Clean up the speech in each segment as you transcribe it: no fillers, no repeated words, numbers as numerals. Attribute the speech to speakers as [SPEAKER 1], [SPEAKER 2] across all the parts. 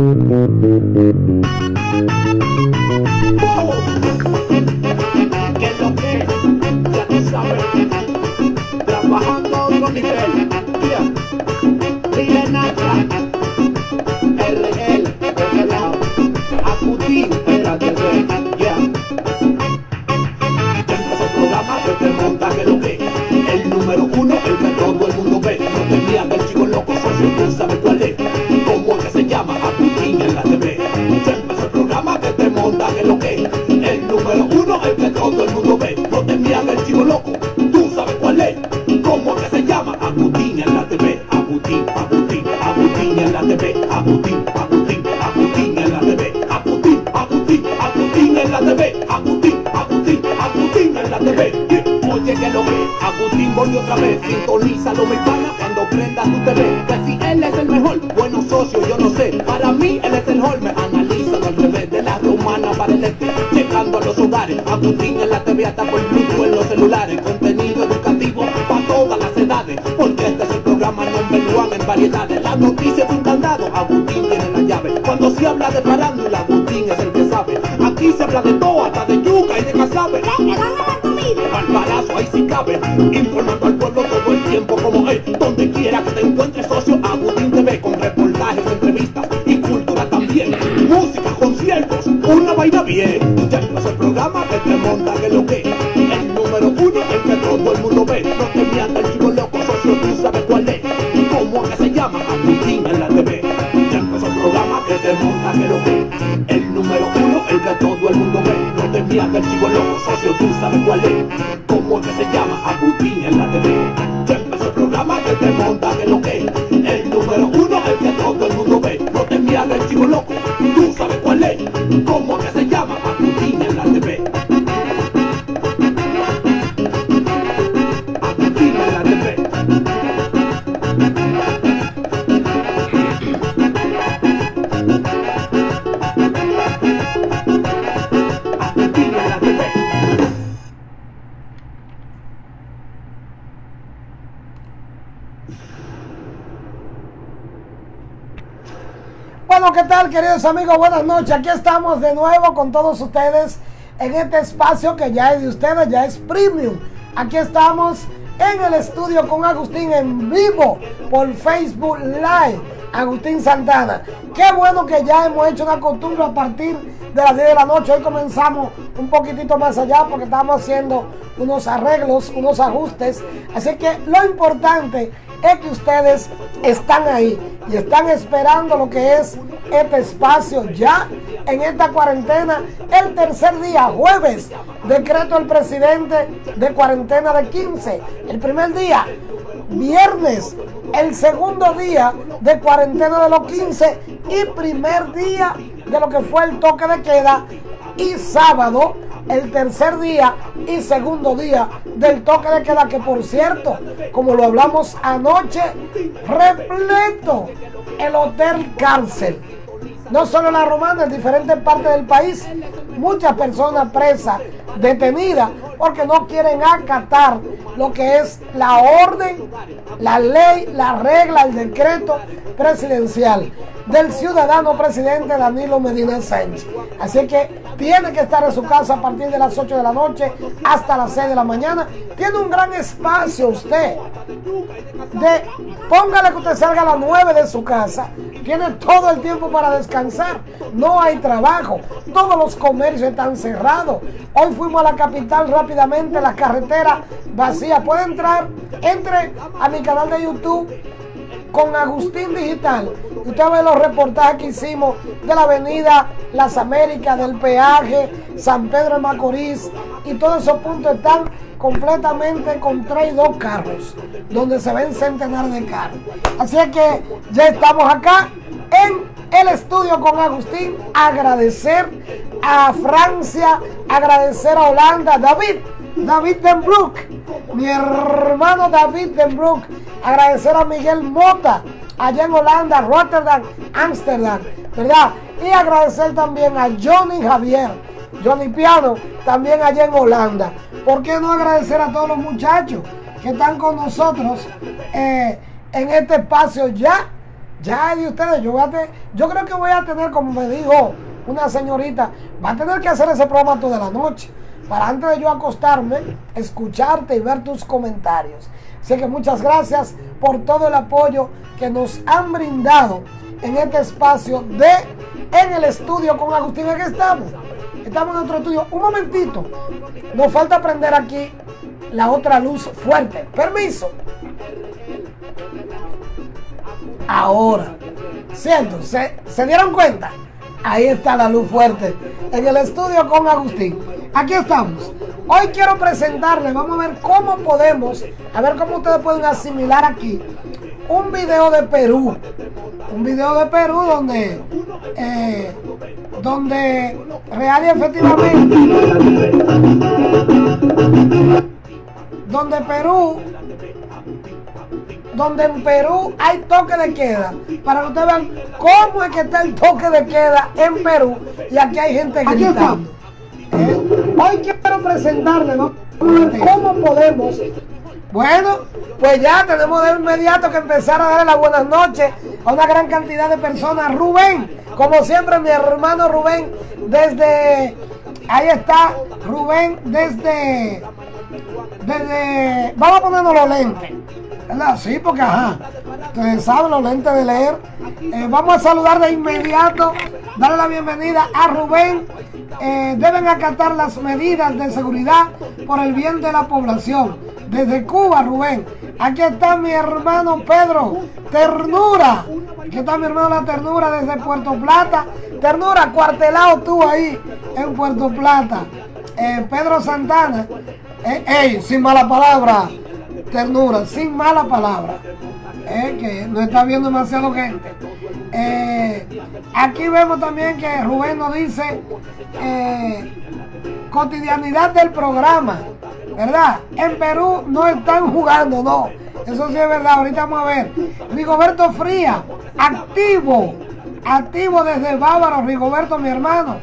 [SPEAKER 1] Que lo que ya tú sabes, trabajando a otro nivel, yeah. Dile Nacha, RL, de este lado, Acutín, espérate, yeah. Ya empezó el programa que te monta que lo que el número uno, el que todo el mundo ve. No te envían el chico loco, socio, tú sabes cuál es. ¿Cómo es que se llama? Acutín en la TV. Ya empezó el programa que te monta que lo que el número uno, el que todo el mundo ve. No te envían el chico loco, tú sabes cuál es. ¿Cómo es que se llama? Acutín en la TV. Acutín, Acutín, Acutín en la TV. Acutín, Acutín, Acutín en la TV. Acutín, Acutín, Acutín en la TV. Acutín, Acutín, Acutín en la TV. Oye que lo ve, Acutín volvió otra vez. Sintonízalo, mi pana, cuando prenda tu TV. Que si él es el mejor, bueno socio, yo no sé. Para mí él es el Holmes, analízalo al revés. De la romana para el este, llegando a los hogares. Acutín en la TV hasta por Bluetooth en los celulares. Contenido educativo para todas las edades. Porque este es el programa number one en variedades. Las noticias sin candado, Acutín tiene la llave. Cuando se habla de farándula, Acutín es el que sabe. Aquí se habla de todo, hasta de yuca y de casabe. Al palazo ahí sí cabe, informando al pueblo todo el tiempo como él. Donde quiera que te encuentres, socio, Acutín TV, con reportajes, entrevistas y cultura también. Música, conciertos, una vaina bien. Ya empezó el programa que te monta que lo que el número uno, el que todo el mundo ve. No te mientas el chico loco, socio, tú sabes cuál es. ¿Cómo es que se llama? Acutín en la TV. Ya empezó el programa que te monta que lo que el número uno, el que todo el mundo ve. No te mientas el chico loco, socio, tú sabes cuál es. ¿Cómo es que se llama? Acutín en la TV. Ya empezó el programa que te monta que lo que el número uno, el que todo el mundo ve. No te envían el chico loco, tú sabes cuál es. ¿Cómo es que se llama? Acutín en la TV. Acutín en la TV. Acutín en la TV.
[SPEAKER 2] Bueno, ¿qué tal, queridos amigos? Buenas noches. Aquí estamos de nuevo con todos ustedes en este espacio que ya es de ustedes, ya es premium. Aquí estamos en el estudio con Agustín en vivo por Facebook Live. Agustín Santana. Qué bueno que ya hemos hecho una costumbre a partir de las 10 de la noche. Hoy comenzamos un poquitito más allá porque estamos haciendo unos arreglos, unos ajustes. Así que lo importante es que ustedes están ahí y están esperando lo que es este espacio ya en esta cuarentena. El tercer día, jueves, decreto del presidente de cuarentena de 15. El primer día, viernes, el segundo día de cuarentena de los 15 y primer día de lo que fue el toque de queda, y sábado el tercer día y segundo día del toque de queda, que por cierto, como lo hablamos anoche, repleto el Hotel Cárcel. No solo en la Romana, en diferentes partes del país, muchas personas presas, detenidas, porque no quieren acatar lo que es la orden, la ley, la regla, el decreto presidencial del ciudadano presidente Danilo Medina Sánchez. Así que tiene que estar en su casa a partir de las 8 de la noche hasta las 6 de la mañana. Tiene un gran espacio usted. Póngale que usted salga a las 9 de su casa. Tiene todo el tiempo para descansar. No hay trabajo. Todos los comercios están cerrados. Hoy fuimos a la capital rápidamente, la carretera vacía. Puede entrar, entre a mi canal de YouTube con Agustín Digital. Usted ve los reportajes que hicimos de la avenida Las Américas, del peaje, San Pedro de Macorís, y todos esos puntos están completamente con 3 y 2 carros, donde se ven centenares de carros. Así es que ya estamos acá en el estudio con Agustín. Agradecer a Francia, agradecer a Holanda, David Den Broek, mi hermano David Den Broek. Agradecer a Miguel Mota, allá en Holanda, Rotterdam, Ámsterdam, ¿verdad? Y agradecer también a Johnny Javier, Johnny Piano, también allá en Holanda. ¿Por qué no agradecer a todos los muchachos que están con nosotros en este espacio ya ya es de ustedes. Yo creo que voy a tener, como me dijo una señorita, va a tener que hacer ese programa toda la noche, para antes de yo acostarme, escucharte y ver tus comentarios. Así que muchas gracias por todo el apoyo que nos han brindado en este espacio de En el Estudio con Agustín. Aquí estamos en otro estudio. Un momentito, nos falta prender aquí la otra luz fuerte. Permiso. Ahora, ¿cierto? ¿Se dieron cuenta? Ahí está la luz fuerte en el Estudio con Agustín. Aquí estamos. Hoy quiero presentarles, vamos a ver cómo podemos, a ver cómo ustedes pueden asimilar aquí un video de Perú. Un video de Perú donde real y efectivamente, donde en Perú hay toque de queda, para que ustedes vean cómo es que está el toque de queda en Perú, y aquí hay gente gritando. Hoy quiero presentarles, ¿no?, cómo podemos. Bueno, pues ya tenemos de inmediato que empezar a darle las buenas noches a una gran cantidad de personas. Rubén, como siempre, mi hermano Rubén, desde, ahí está, Rubén, desde, vamos a ponernos los lentes, ¿verdad? Sí, porque ajá, ustedes saben, los lentes de leer. Vamos a saludar de inmediato, darle la bienvenida a Rubén. Deben acatar las medidas de seguridad por el bien de la población. Desde Cuba, Rubén. Aquí está mi hermano Pedro Ternura. Aquí está mi hermano La Ternura desde Puerto Plata. Ternura, cuartelado tú ahí en Puerto Plata. Pedro Santana. Sin mala palabra, Ternura, sin mala palabra. Que no está viendo demasiado gente. Aquí vemos también que Rubén nos dice cotidianidad del programa, ¿verdad? En Perú no están jugando, no. Eso sí es verdad. Ahorita vamos a ver. Rigoberto Fría, activo desde Bávaro. Rigoberto, mi hermano.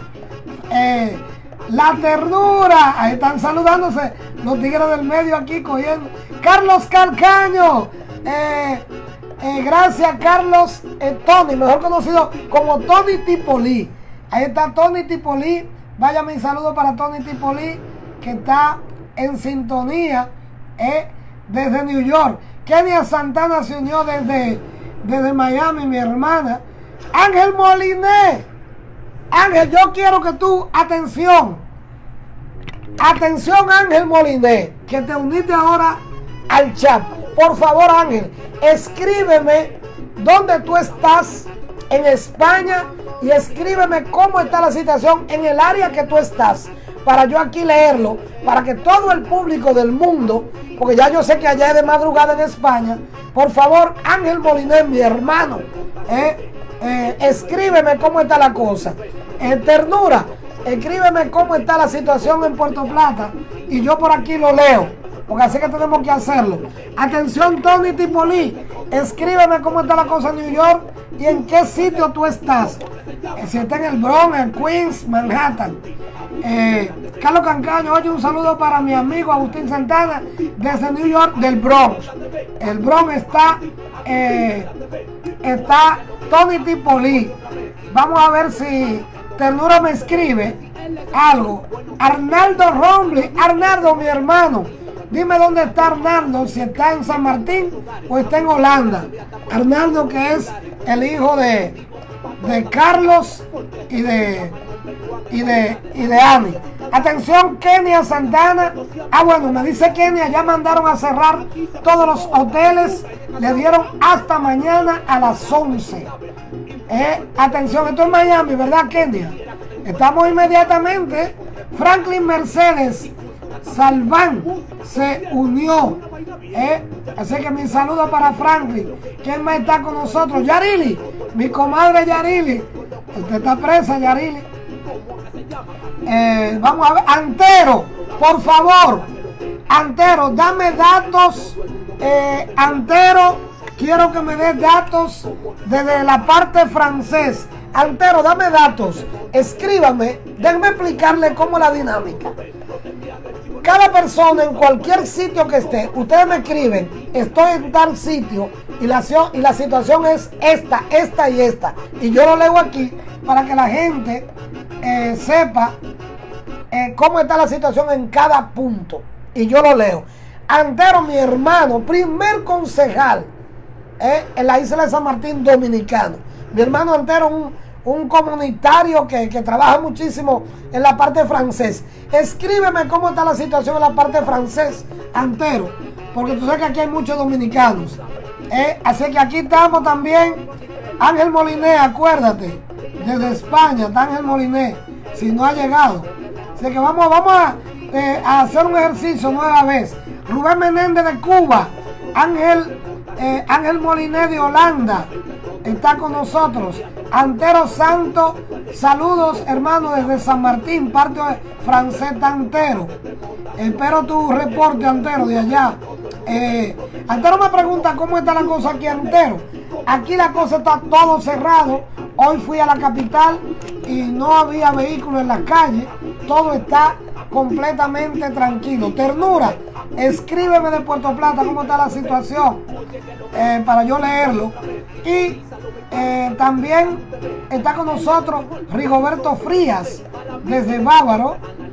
[SPEAKER 2] La Ternura, ahí están saludándose los tigres del medio aquí cogiendo. Carlos Calcaño, gracias Carlos. Tony, mejor conocido como Tony Tipolí. Ahí está Tony Tipolí. Vaya mi saludo para Tony Tipolí, que está en sintonía desde New York. Kenia Santana se unió desde Miami, mi hermana. Ángel Moliné. Ángel, yo quiero que tú, atención Ángel Moliné, que te uniste ahora al chat. Por favor, Ángel, escríbeme dónde tú estás en España y escríbeme cómo está la situación en el área que tú estás, para yo aquí leerlo, para que todo el público del mundo, porque ya yo sé que allá es de madrugada en España. Por favor, Ángel Moliné, mi hermano, escríbeme cómo está la cosa. Ternura, escríbeme cómo está la situación en Puerto Plata y yo por aquí lo leo, porque así que tenemos que hacerlo. Atención, Tony Tipolí, escríbeme cómo está la cosa en New York y en qué sitio tú estás. Si está en el Bronx, en Queens, Manhattan. Carlos Cancaño, oye, un saludo para mi amigo Agustín Santana desde New York, del Bronx. El Bronx está Tony Tipolí. Vamos a ver si Ternura me escribe algo. Arnaldo Rombly, Arnaldo, mi hermano, dime dónde está Arnaldo, si está en San Martín o está en Holanda. Arnaldo, que es el hijo de Carlos y de Ani. Atención, Kenia Santana. Bueno, me dice Kenia, ya mandaron a cerrar todos los hoteles, le dieron hasta mañana a las 11. Atención, esto es Miami, ¿verdad, Kenia? Estamos inmediatamente. Franklin Mercedes Salván se unió. Así que mi saludo para Franklin. ¿Quién más está con nosotros? Yarili, mi comadre Yarili. Usted está presa, Yarili. Vamos a ver. Antero, por favor. Antero, dame datos. Antero, quiero que me des datos desde la parte francés. Antero, dame datos. Escríbame. Déjenme explicarle cómo es la dinámica. cada persona en cualquier sitio que esté, ustedes me escriben, estoy en tal sitio y la situación es esta, esta y esta. Y yo lo leo aquí para que la gente sepa cómo está la situación en cada punto. Y yo lo leo. Antero, mi hermano, primer concejal en la isla de San Martín dominicano. Mi hermano Antero, un comunitario que trabaja muchísimo en la parte francés. Escríbeme cómo está la situación en la parte francés, Antero, porque tú sabes que aquí hay muchos dominicanos. Así que aquí estamos también. Ángel Moliné, acuérdate, desde España está Ángel Moliné, si no ha llegado. Así que vamos a hacer un ejercicio nueva vez. Rubén Menéndez de Cuba, Ángel Moliné de Holanda está con nosotros. Antero Santo, saludos hermano desde San Martín, parte francés Antero. Espero tu reporte, Antero, de allá. Antero me pregunta cómo está la cosa aquí, Antero. Aquí la cosa está todo cerrado. Hoy fui a la capital y no había vehículos en la calle. Todo está completamente tranquilo. Ternura, escríbeme de Puerto Plata cómo está la situación para yo leerlo. Y también está con nosotros Rigoberto Frías desde Bávaro.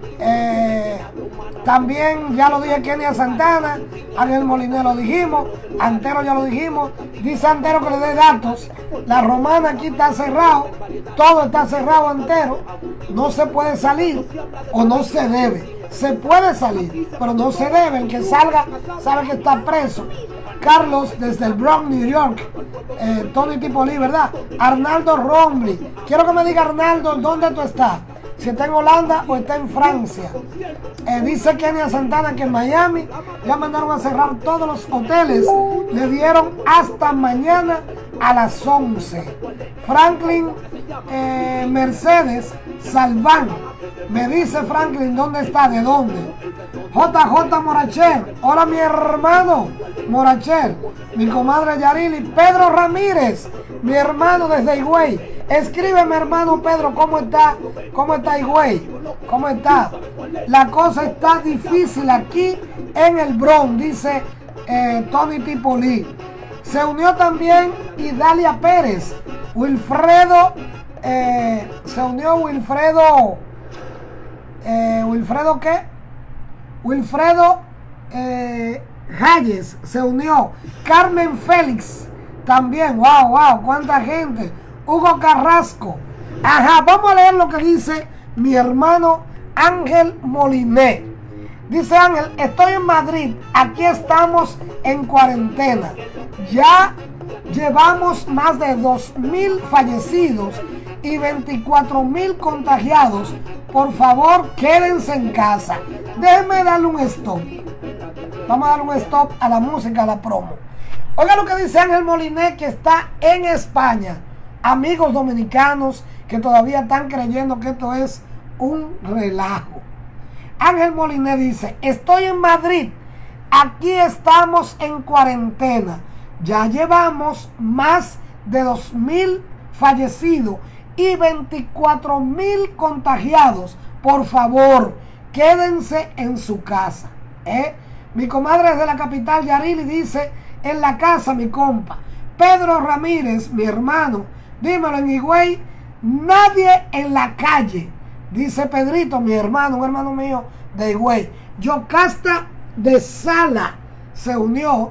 [SPEAKER 2] También ya lo dije, Kenia Santana, Ángel Moliné lo dijimos, Antero ya lo dijimos. Dice Antero que le dé datos. La Romana aquí está cerrado, todo está cerrado, Antero. No se puede salir o no se debe. Se puede salir, pero no se debe. El que salga sabe que está preso. Carlos desde el Bronx, New York. Tony Tipoli, ¿verdad? Arnaldo Rombri. Quiero que me diga, Arnaldo, ¿dónde tú estás? Si está en Holanda o está en Francia. Dice Kenia Santana que en Miami ya mandaron a cerrar todos los hoteles. Le dieron hasta mañana a las 11. Franklin Mercedes Salván. Me dice Franklin, ¿dónde está? ¿De dónde? JJ Morachel. Hola, mi hermano Morachel. Mi comadre Yarili. Pedro Ramírez, mi hermano desde Higüey. Escríbeme, hermano Pedro, ¿cómo está? ¿Cómo está Higüey? ¿Cómo está? La cosa está difícil aquí en el Bronx, dice Tony Tipoli. Se unió también Idalia Pérez. Wilfredo, se unió Wilfredo, ¿Wilfredo qué? Wilfredo Hayes se unió. Carmen Félix también. Wow, cuánta gente. Hugo Carrasco. Ajá, vamos a leer lo que dice mi hermano Ángel Moliné. Dice Ángel, estoy en Madrid, aquí estamos en cuarentena. Ya llevamos más de 2,000 fallecidos y 24,000 contagiados. Por favor, quédense en casa. Déjenme darle un stop. Vamos a darle un stop a la música, a la promo. Oiga lo que dice Ángel Moliné, que está en España. Amigos dominicanos que todavía están creyendo que esto es un relajo. Ángel Moliné dice, estoy en Madrid, aquí estamos en cuarentena. Ya llevamos más de 2,000 fallecidos y 24,000 contagiados. Por favor, quédense en su casa. Mi comadre de la capital, Yarili, dice, en la casa, mi compa. Pedro Ramírez, mi hermano, dímelo en Higüey, nadie en la calle. Dice Pedrito, mi hermano, un hermano mío de Higüey. Yocasta de Sala se unió.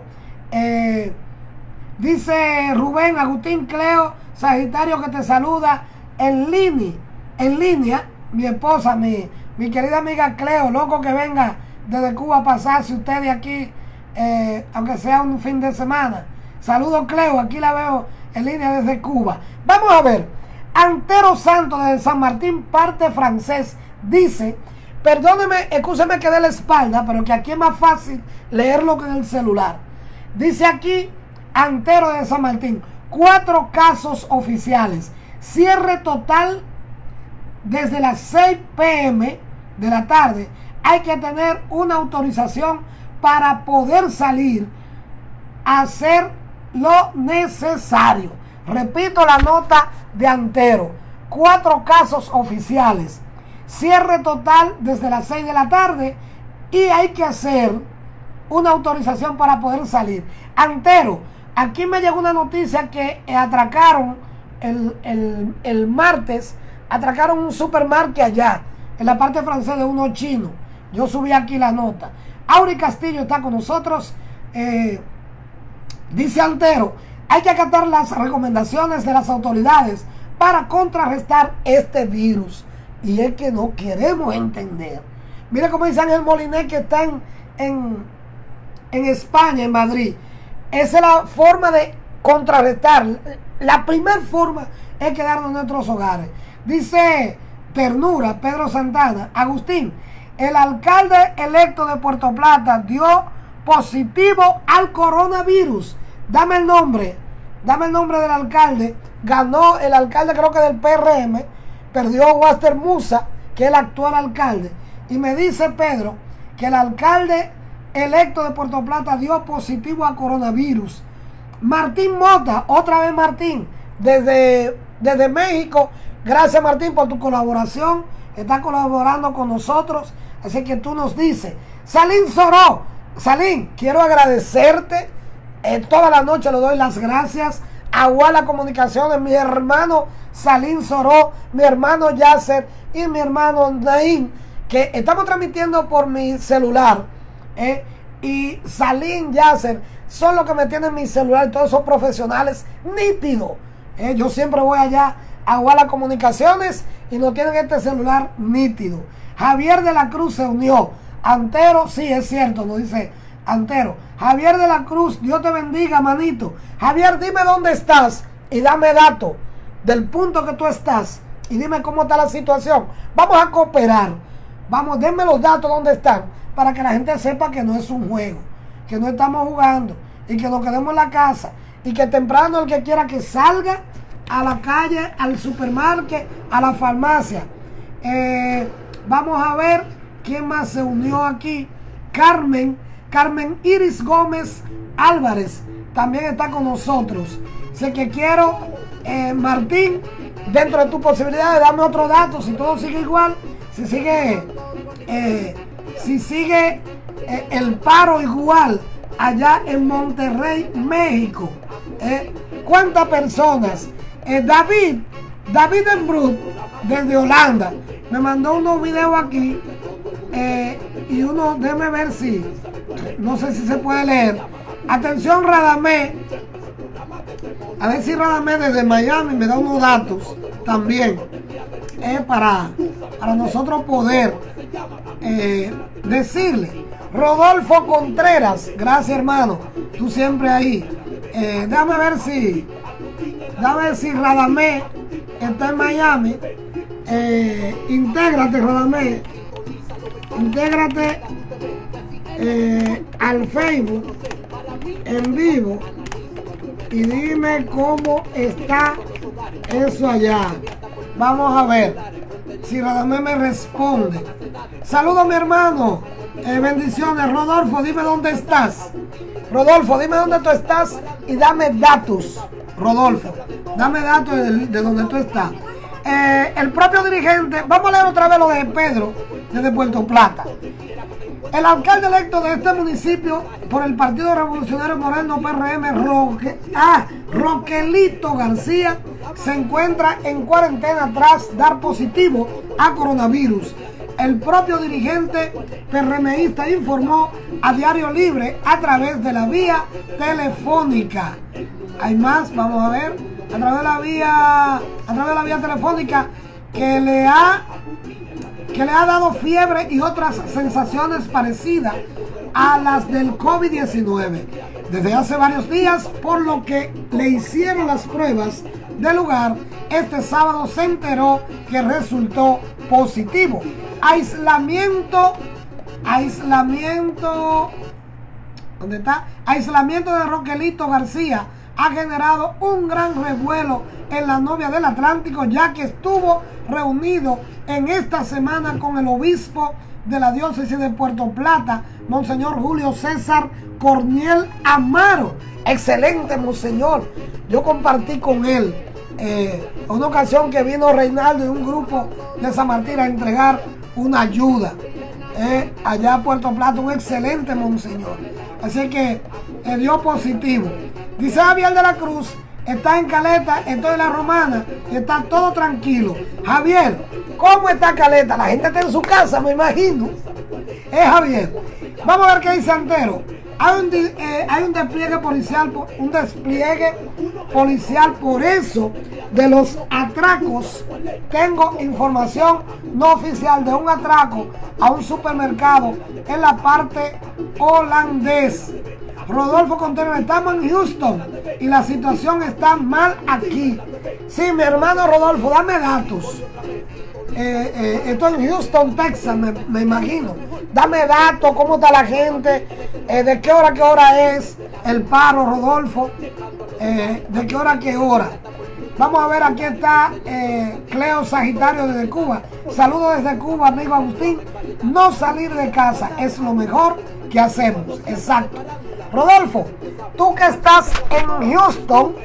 [SPEAKER 2] Dice Rubén Agustín Cleo Sagitario que te saluda en línea, mi esposa, mi querida amiga Cleo, loco que venga desde Cuba a pasarse usted de aquí, aunque sea un fin de semana. Saludos, Cleo, aquí la veo en línea desde Cuba. Vamos a ver, Antero Santos desde San Martín, parte francés, dice, perdóneme, excúseme que dé la espalda, pero que aquí es más fácil leerlo que en el celular. Dice aquí, Antero de San Martín, 4 casos oficiales, cierre total desde las 6 p.m. de la tarde. Hay que tener una autorización para poder salir a hacer lo necesario. Repito la nota de Antero, 4 casos oficiales, cierre total desde las 6 de la tarde y hay que hacer una autorización para poder salir. Antero, aquí me llegó una noticia que atracaron el martes, atracaron un supermarket allá, en la parte francesa de unos chinos. Yo subí aquí la nota. Auri Castillo está con nosotros. Dice Antero, hay que acatar las recomendaciones de las autoridades para contrarrestar este virus. Y es que no queremos entender. Mira cómo dice Ángel Moliné, que está en España, en Madrid. Esa es la forma de contrarrestar. La primera forma es quedarnos en nuestros hogares. Dice Ternura, Pedro Santana. Agustín, el alcalde electo de Puerto Plata dio positivo al coronavirus. Dame el nombre del alcalde. Ganó el alcalde, creo que del PRM. Perdió Walter Musa, que es el actual alcalde. Y me dice Pedro que el alcalde electo de Puerto Plata dio positivo a coronavirus. Martín Mota, otra vez Martín, desde México. Gracias, Martín, por tu colaboración. Está colaborando con nosotros. Así que tú nos dices. Salín Soró. Salín, quiero agradecerte. Toda la noche le doy las gracias a Wala Comunicaciones, mi hermano Salín Soró, mi hermano Yasser y mi hermano Naín, que estamos transmitiendo por mi celular. Y Salín, Yasser son los que me tienen mi celular, todos esos profesionales nítidos. Yo siempre voy allá a Wala Comunicaciones y no tienen este celular nítido. Javier de la Cruz se unió. Antero, sí, es cierto, nos dice Antero. Javier de la Cruz, Dios te bendiga, manito. Javier, dime dónde estás y dame datos del punto que tú estás y dime cómo está la situación. Vamos a cooperar. Vamos, denme los datos dónde están para que la gente sepa que no es un juego, que no estamos jugando y que nos quedemos en la casa y que temprano el que quiera que salga a la calle, al supermercado, a la farmacia. Vamos a ver quién más se unió aquí. Carmen Iris Gómez Álvarez también está con nosotros. Sé que quiero, Martín, dentro de tu posibilidad de darme otro dato, si todo sigue igual, si sigue el paro igual allá en Monterrey, México. ¿Cuántas personas? David Embrut, desde Holanda, me mandó unos videos aquí. Y uno, déjeme ver si, no sé si se puede leer. Atención, Radamé. A ver si Radamé desde Miami me da unos datos también. Para nosotros poder decirle. Rodolfo Contreras, gracias, hermano. Tú siempre ahí. Déjame ver si Radamé está en Miami. Intégrate, Radamé. Intégrate al Facebook en vivo y dime cómo está eso allá. Vamos a ver si Radamé me responde. Saludos, mi hermano. Bendiciones. Rodolfo, dime dónde estás. Rodolfo, dime dónde tú estás y dame datos. Rodolfo, dame datos de donde tú estás. El propio dirigente, vamos a leer otra vez lo de Pedro desde Puerto Plata. El alcalde electo de este municipio por el Partido Revolucionario Moderno PRM, Roquelito García, se encuentra en cuarentena tras dar positivo a coronavirus. El propio dirigente PRMista informó a Diario Libre a través de la vía telefónica. Hay más, vamos a ver, a través de la vía telefónica, que le ha dado fiebre y otras sensaciones parecidas a las del COVID-19 desde hace varios días, por lo que le hicieron las pruebas del lugar. Este sábado se enteró que resultó positivo. Aislamiento, ¿dónde está? Aislamiento de Roquelito García ha generado un gran revuelo en la Novia del Atlántico, ya que estuvo reunido en esta semana con el obispo de la diócesis de Puerto Plata, Monseñor Julio César Corniel Amaro. Excelente, monseñor. Yo compartí con él una ocasión que vino Reinaldo y un grupo de San Martín a entregar una ayuda. allá a Puerto Plata, un excelente monseñor. Así que dio positivo. Dice Javier de la Cruz, está en Caleta, estoy en la Romana, y está todo tranquilo. Javier, ¿cómo está Caleta? La gente está en su casa, me imagino. Javier. Vamos a ver qué dice Antero. Hay un despliegue policial, por eso de los atracos. Tengo información no oficial de un atraco a un supermercado en la parte holandés. Rodolfo Contreras, estamos en Houston y la situación está mal aquí. Sí, mi hermano Rodolfo, dame datos. Estoy en Houston, Texas, me imagino. Dame datos, cómo está la gente, de qué hora es el paro, Rodolfo, de qué hora a qué hora. Vamos a ver, aquí está Cleo Sagitario desde Cuba. Saludos desde Cuba, amigo Agustín. No salir de casa es lo mejor que hacemos. Exacto. Rodolfo, tú que estás en Houston,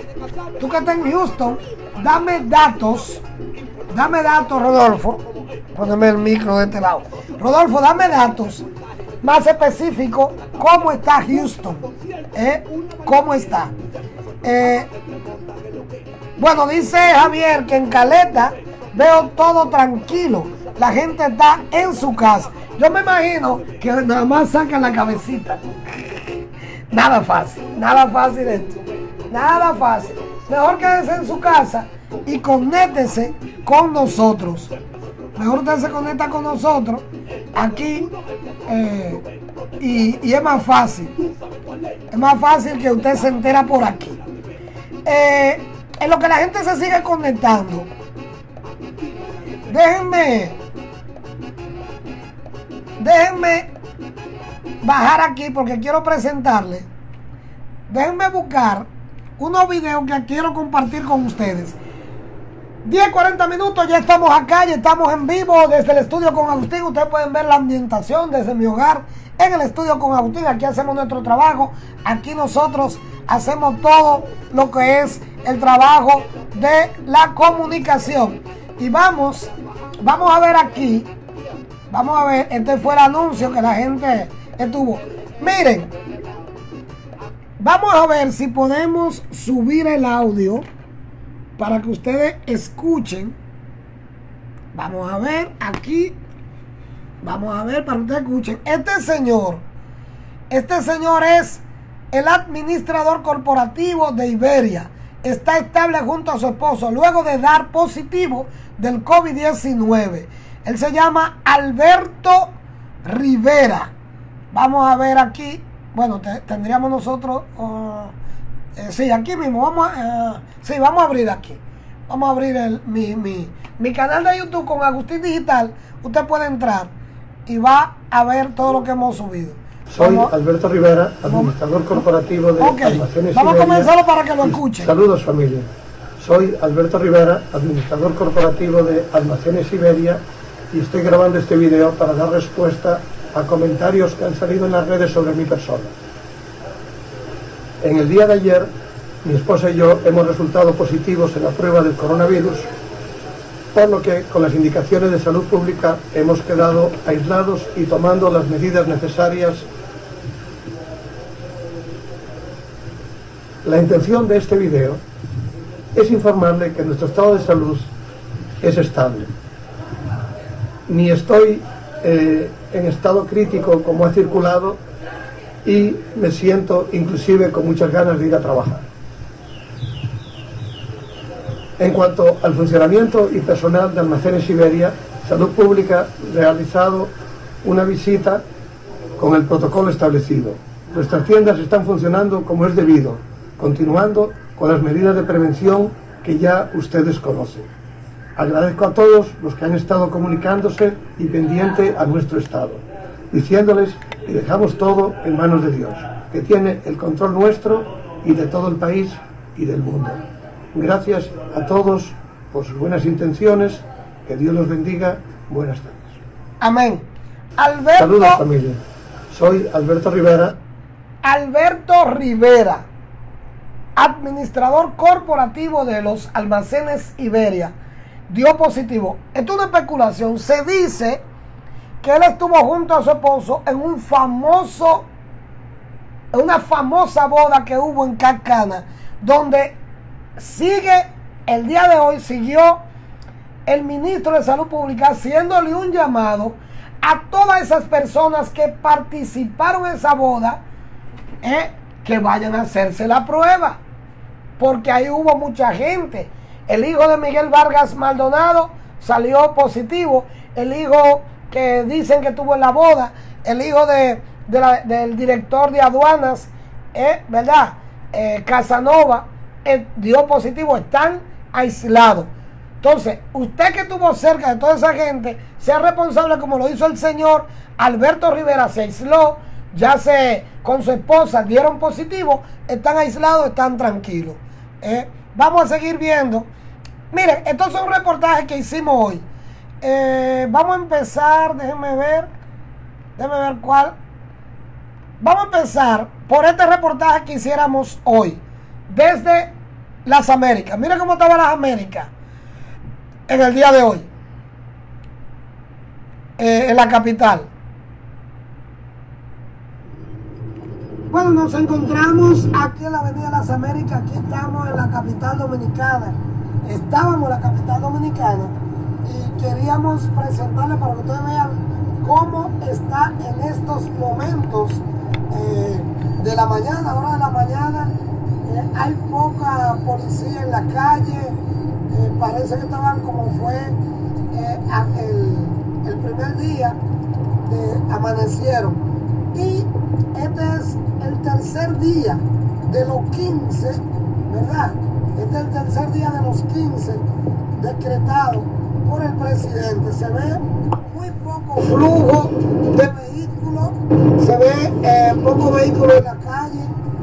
[SPEAKER 2] dame datos, Rodolfo. Póneme el micro de este lado. Rodolfo, dame datos más específicos. ¿Cómo está Houston? ¿Cómo está? Bueno, dice Javier que en Caleta veo todo tranquilo. La gente está en su casa. Yo me imagino que nada más sacan la cabecita. Nada fácil esto. Nada fácil. Mejor quédese en su casa y conéctese con nosotros. Mejor usted se conecta con nosotros aquí y es más fácil. Es más fácil que usted se entera por aquí. En lo que la gente se sigue conectando, déjenme bajar aquí porque quiero presentarles. Déjenme buscar unos videos que quiero compartir con ustedes. 10-40 minutos, ya estamos acá, ya estamos en vivo desde el estudio con Agustín. Ustedes pueden ver la ambientación desde mi hogar en el estudio con Agustín. Aquí hacemos nuestro trabajo, aquí nosotros hacemos todo lo que es el trabajo de la comunicación. Y vamos a ver aquí, vamos a ver, este fue el anuncio que la gente estuvo. Miren, vamos a ver si podemos subir el audio para que ustedes escuchen. Vamos a ver aquí. Vamos a ver para que ustedes escuchen. Este señor es el administrador corporativo de Iberia. Está estable junto a su esposo luego de dar positivo del COVID-19. Él se llama Alberto Rivera. Vamos a ver aquí. Bueno, tendríamos nosotros... sí, aquí mismo. Vamos a abrir aquí. Vamos a abrir mi canal de YouTube con Agustín Digital. Usted puede entrar y va a ver todo lo que hemos subido.
[SPEAKER 3] Soy Alberto Rivera, administrador corporativo de Almacenes
[SPEAKER 2] Vamos
[SPEAKER 3] Iberia.
[SPEAKER 2] a comenzarlo para que lo escuchen.
[SPEAKER 3] Saludos, familia. Soy Alberto Rivera, administrador corporativo de Almacenes Iberia, y estoy grabando este video para dar respuesta a comentarios que han salido en las redes sobre mi persona. En el día de ayer, mi esposa y yo hemos resultado positivos en la prueba del coronavirus, por lo que con las indicaciones de salud pública hemos quedado aislados y tomando las medidas necesarias. La intención de este video es informarle que nuestro estado de salud es estable. Ni estoy en estado crítico como ha circulado y me siento inclusive con muchas ganas de ir a trabajar. En cuanto al funcionamiento y personal de Almacenes Iberia, Salud Pública ha realizado una visita con el protocolo establecido. Nuestras tiendas están funcionando como es debido, continuando con las medidas de prevención que ya ustedes conocen. Agradezco a todos los que han estado comunicándose y pendiente a nuestro estado, diciéndoles que dejamos todo en manos de Dios, que tiene el control nuestro y de todo el país y del mundo. Gracias a todos por sus buenas intenciones, que Dios los bendiga. Buenas tardes.
[SPEAKER 2] Amén. Alberto,
[SPEAKER 3] saludos, familia. Soy Alberto Rivera.
[SPEAKER 2] Alberto Rivera, administrador corporativo de los Almacenes Iberia, dio positivo. Esto es una especulación. Se dice que él estuvo junto a su esposo en una famosa boda que hubo en Carcana, donde sigue el día de hoy, siguió el ministro de Salud Pública haciéndole un llamado a todas esas personas que participaron en esa boda, que vayan a hacerse la prueba, porque ahí hubo mucha gente. El hijo de Miguel Vargas Maldonado salió positivo, el hijo que dicen que tuvo en la boda, el hijo del director de aduanas, ¿verdad? Casanova, dio positivo, están aislados. Entonces, usted que estuvo cerca de toda esa gente, sea responsable como lo hizo el señor Alberto Rivera, se aisló, con su esposa dieron positivo, están aislados, están tranquilos. Vamos a seguir viendo. Miren, estos son reportajes que hicimos hoy. Vamos a empezar, déjenme ver cuál. Vamos a empezar por este reportaje que hiciéramos hoy, desde las Américas. Miren cómo estaban las Américas en el día de hoy, en la capital. Bueno, nos encontramos aquí en la Avenida Las Américas. Aquí estamos en la capital dominicana. Estábamos en la capital dominicana y queríamos presentarles para que ustedes vean cómo está en estos momentos de la mañana, hora de la mañana. Hay poca policía en la calle. Parece que estaban como fue el primer día de amanecieron. Y este es el tercer día de los 15, ¿verdad? Este es el tercer día de los 15 decretado por el presidente. Se ve muy poco flujo de vehículos, se ve poco vehículo en la calle,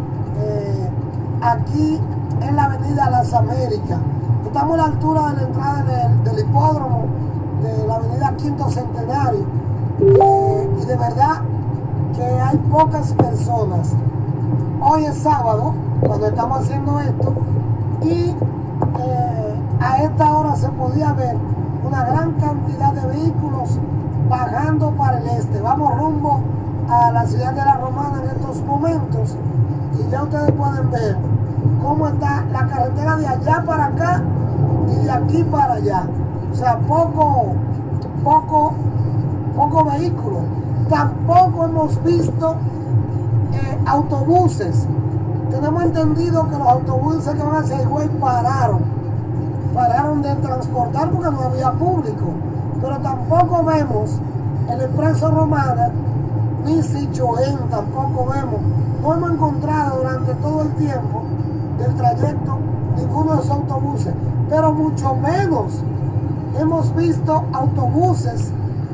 [SPEAKER 2] aquí en la Avenida Las Américas. Estamos a la altura de la entrada del hipódromo de la Avenida Quinto Centenario, y de verdad que hay pocas personas. Hoy es sábado cuando estamos haciendo esto, y a esta hora se podía ver una gran cantidad de vehículos bajando para el este. Vamos rumbo a la ciudad de La Romana en estos momentos, y ya ustedes pueden ver cómo está la carretera de allá para acá y de aquí para allá. O sea, poco vehículo. Tampoco hemos visto autobuses. Tenemos entendido que los autobuses que van hacia Higüey pararon de transportar porque no había público, pero tampoco vemos el Expreso Romana ni Sichoén, tampoco vemos. No hemos encontrado durante todo el tiempo del trayecto ninguno de esos autobuses, pero mucho menos hemos visto autobuses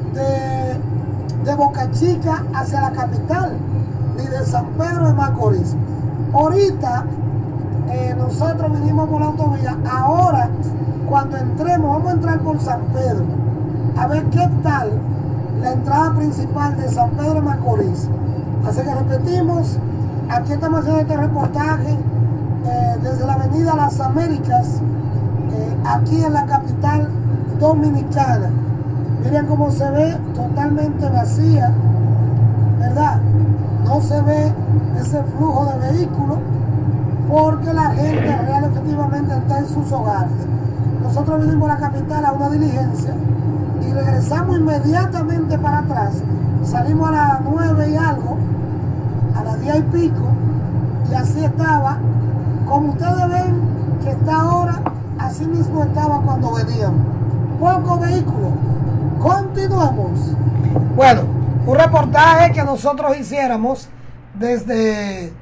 [SPEAKER 2] de Boca Chica hacia la capital, ni de San Pedro de Macorís. Ahorita nosotros vinimos por la autovía. Ahora, cuando entremos, vamos a entrar por San Pedro a ver qué tal la entrada principal de San Pedro de Macorís. Así que repetimos, aquí estamos haciendo este reportaje desde la Avenida Las Américas, aquí en la capital dominicana. Miren cómo se ve totalmente vacía, ¿verdad? No se ve ese flujo de vehículos porque la gente real efectivamente está en sus hogares. Nosotros vinimos a la capital a una diligencia y regresamos inmediatamente para atrás. Salimos a las 9 y algo, a las 10 y pico, y así estaba, como ustedes ven que está ahora, así mismo estaba cuando veníamos. Poco vehículo. Continuemos. Bueno, un reportaje que nosotros hiciéramos desde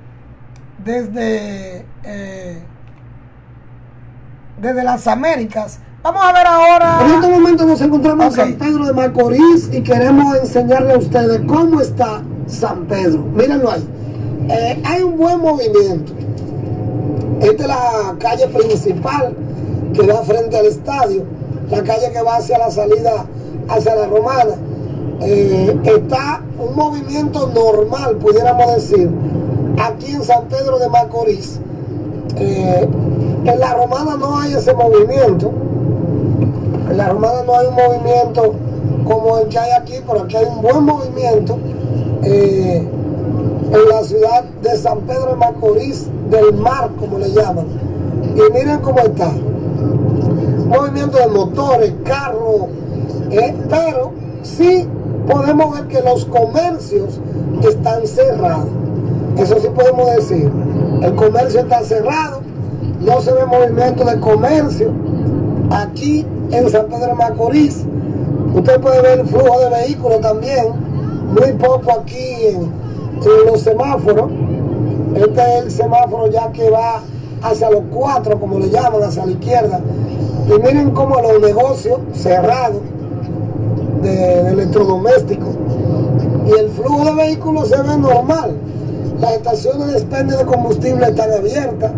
[SPEAKER 2] las Américas. Vamos a ver ahora. En este momento nos encontramos en San Pedro de Macorís y queremos enseñarle a ustedes cómo está San Pedro. Mírenlo ahí. Hay un buen movimiento. Esta es la calle principal que da frente al estadio, la calle que va hacia la salida hacia La Romana. Está un movimiento normal, pudiéramos decir, aquí en San Pedro de Macorís. En La Romana no hay ese movimiento. En La Romana no hay un movimiento como el que hay aquí, pero aquí hay un buen movimiento en la ciudad de San Pedro de Macorís del Mar, como le llaman. Y miren cómo está. Movimiento de motores, carros, pero sí podemos ver que los comercios están cerrados. Eso sí podemos decir. El comercio está cerrado, no se ve movimiento de comercio aquí en San Pedro de Macorís. Usted puede ver el flujo de vehículos también, muy poco aquí en los semáforos. Este es el semáforo ya que va hacia los 4, como le llaman, hacia la izquierda. Y miren cómo los negocios cerrados de electrodomésticos y el flujo de vehículos se ve normal. Las estaciones de expendio de combustible están abiertas,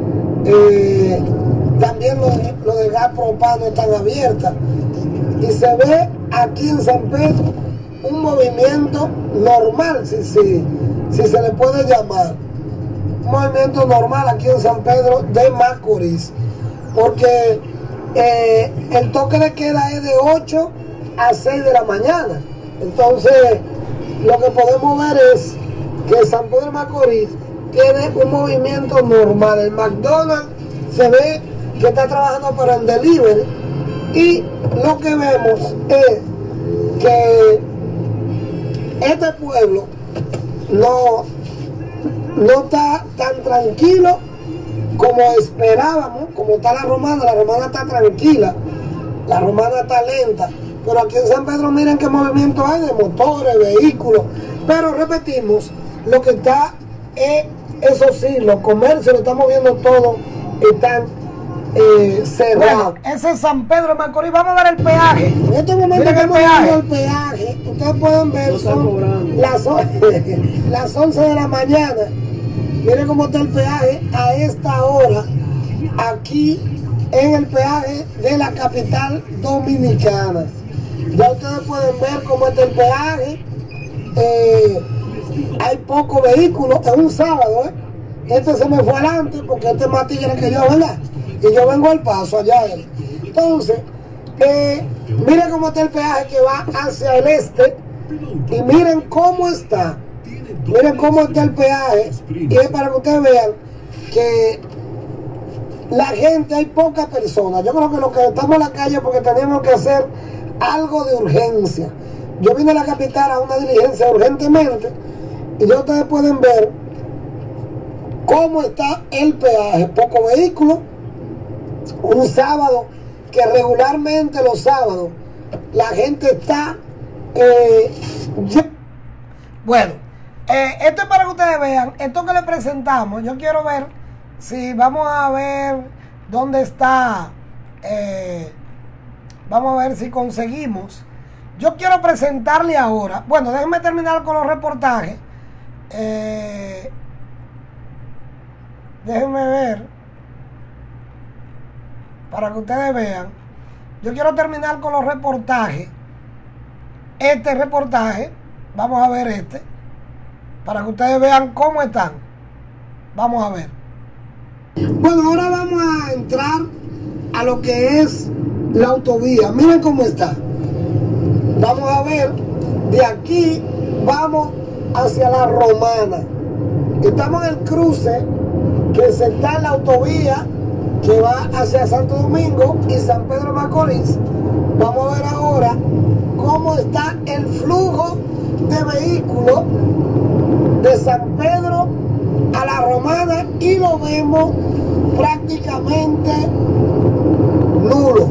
[SPEAKER 2] también los de gas propano están abiertas, y se ve aquí en San Pedro un movimiento normal, si se le puede llamar un movimiento normal aquí en San Pedro de Macorís, porque el toque de queda es de 8 a 6 de la mañana. Entonces lo que podemos ver es que San Pedro de Macorís tiene un movimiento normal. El McDonald's se ve que está trabajando para el delivery, y lo que vemos es que este pueblo no está tan tranquilo como esperábamos. Como está la Romana está tranquila, la Romana está lenta, pero aquí en San Pedro miren qué movimiento hay de motores, vehículos. Pero repetimos, lo que está es, eso sí, los comercios lo estamos viendo todo, están cerrados. Bueno, ese es San Pedro de Macorís. Vamos a ver el peaje. En este momento estamos viendo el peaje. Ustedes pueden ver, son las 11 de la mañana. Miren cómo está el peaje a esta hora, aquí en el peaje de la capital dominicana. Ya ustedes pueden ver cómo está el peaje. Hay pocos vehículos, es un sábado, Este se me fue adelante porque este es más tigre que yo, ¿verdad? Y yo vengo al paso allá. Entonces, miren cómo está el peaje que va hacia el este, y miren cómo está. Miren cómo está el peaje, y es para que ustedes vean que la gente, hay pocas personas. Yo creo que lo que estamos en la calle porque tenemos que hacer algo de urgencia. Yo vine a la capital a una diligencia urgentemente, y ya ustedes pueden ver cómo está el peaje. Poco vehículo, un sábado que regularmente los sábados la gente está bueno, esto es para que ustedes vean esto que les presentamos. Yo quiero ver si vamos a ver dónde está, vamos a ver si conseguimos. Yo quiero presentarle ahora, bueno, déjenme terminar con los reportajes. Déjenme ver para que ustedes vean. Yo quiero terminar con los reportajes. Este reportaje, vamos a ver este, para que ustedes vean cómo están. Vamos a ver. Bueno, ahora vamos a entrar a lo que es la autovía. Miren cómo está. Vamos a ver, de aquí vamos hacia la Romana. Estamos en el cruce que se está en la autovía que va hacia Santo Domingo y San Pedro de Macorís. Vamos a ver ahora cómo está el flujo de vehículos de San Pedro a la Romana, y lo vemos prácticamente nulo.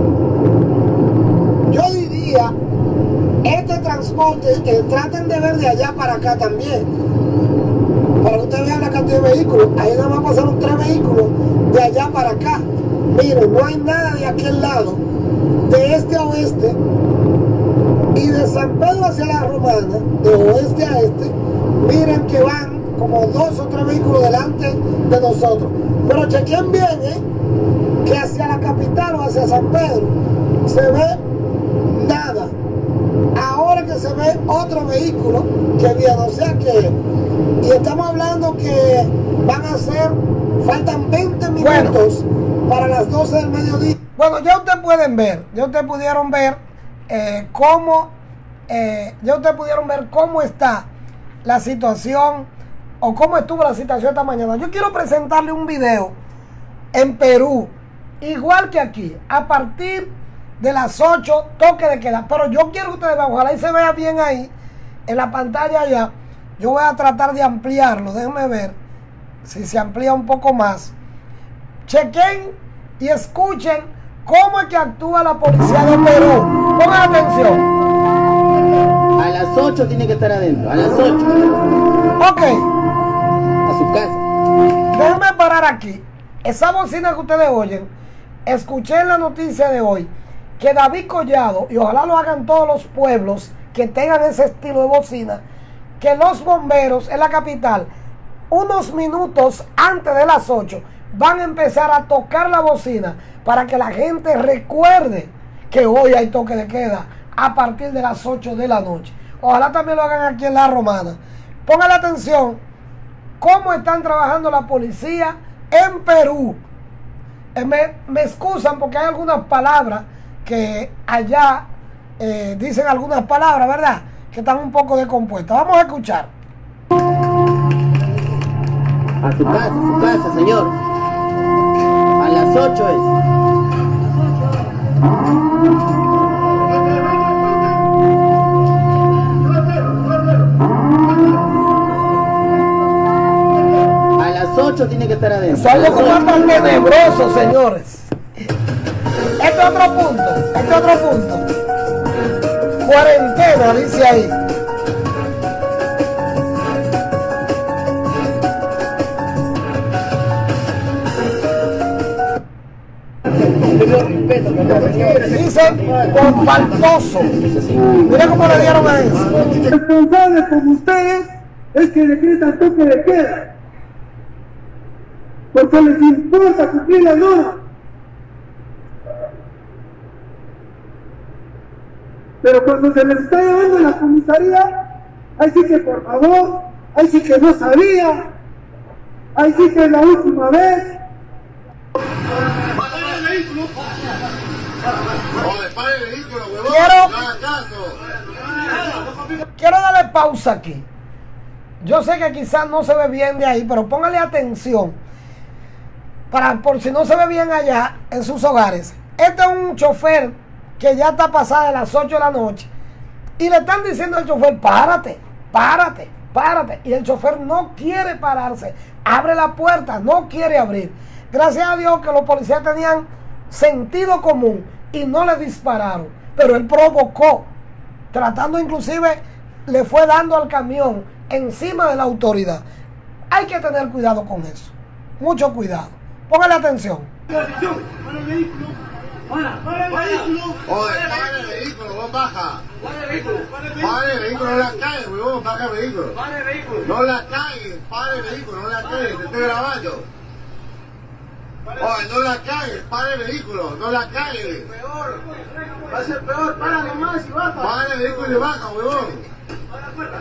[SPEAKER 2] Yo diría, este transporte, traten de ver de allá para acá también, para que ustedes vean la cantidad de vehículos. Ahí nada más pasaron 3 vehículos de allá para acá. Miren, no hay nada de aquel lado, de este a oeste, y de San Pedro hacia la Romana, de oeste a este. Miren que van como 2 o 3 vehículos delante de nosotros. Pero chequen bien, que hacia la capital o hacia San Pedro se ve nada. Ahora que se ve otro vehículo que viene, o sea que, y estamos hablando que van a ser, faltan 20 minutos para las 12 del mediodía. Bueno, ya ustedes pueden ver, ya ustedes pudieron ver cómo, ya ustedes pudieron ver cómo está la situación o cómo estuvo la situación esta mañana. Yo quiero presentarle un video en Perú, igual que aquí, a partir de las 8, toque de queda. Pero yo quiero que ustedes vean, ojalá y se vea bien ahí en la pantalla ya. Yo voy a tratar de ampliarlo, déjenme ver si se amplía un poco más. Chequen y escuchen cómo es que actúa la policía de Perú. Pongan atención.
[SPEAKER 4] A las 8 tiene que estar adentro, a las 8.
[SPEAKER 2] Ok.
[SPEAKER 4] A su casa.
[SPEAKER 2] Déjenme parar aquí. Esa bocina que ustedes oyen, escuché en la noticia de hoy que David Collado, y ojalá lo hagan todos los pueblos que tengan ese estilo de bocina, que los bomberos en la capital, unos minutos antes de las 8, van a empezar a tocar la bocina para que la gente recuerde que hoy hay toque de queda a partir de las 8 de la noche. Ojalá también lo hagan aquí en La Romana. Pongan atención cómo están trabajando la policía en Perú. Me excusan porque hay algunas palabras que allá dicen algunas palabras, ¿verdad?, que están un poco descompuestas. Vamos a escuchar.
[SPEAKER 4] A su casa, señor. A las 8 es. A las 8 tiene que estar adentro.
[SPEAKER 2] Eso es algo como tan tenebroso, señores. Este otro punto. Cuarentena, dice ahí. Dice con faltoso. Mira cómo le dieron a eso.
[SPEAKER 5] Responsables como ustedes es que decretan toque de queda, porque les importa cumplir la norma. Pero cuando se les está llevando a la comisaría, ahí sí que por favor, ahí sí que no sabía, ahí sí que es la última vez.
[SPEAKER 2] Quiero darle pausa aquí. Yo sé que quizás no se ve bien de ahí, pero póngale atención por si no se ve bien allá en sus hogares. Este es un chofer que ya está pasada de las 8 de la noche y le están diciendo al chofer: párate, párate, párate, y el chofer no quiere pararse, abre la puerta, no quiere abrir. Gracias a Dios que los policías tenían sentido común y no le dispararon, pero él provocó, tratando inclusive, le fue dando al camión encima de la autoridad. Hay que tener cuidado con eso, mucho cuidado. Póngale atención.
[SPEAKER 5] Para el vehículo. Para el vehículo.
[SPEAKER 6] Oye, para el vehículo, vos baja. Para el vehículo, no la cagues, huevón, baja el vehículo.
[SPEAKER 5] Para el vehículo.
[SPEAKER 6] No la cagues, para el vehículo, no la cagues, te estoy grabando. Oye, no la cagues, para el vehículo, no la cagues.
[SPEAKER 5] Peor. Va a ser peor, para nomás y baja.
[SPEAKER 6] Para el vehículo y baja, huevón.
[SPEAKER 5] Para la puerta.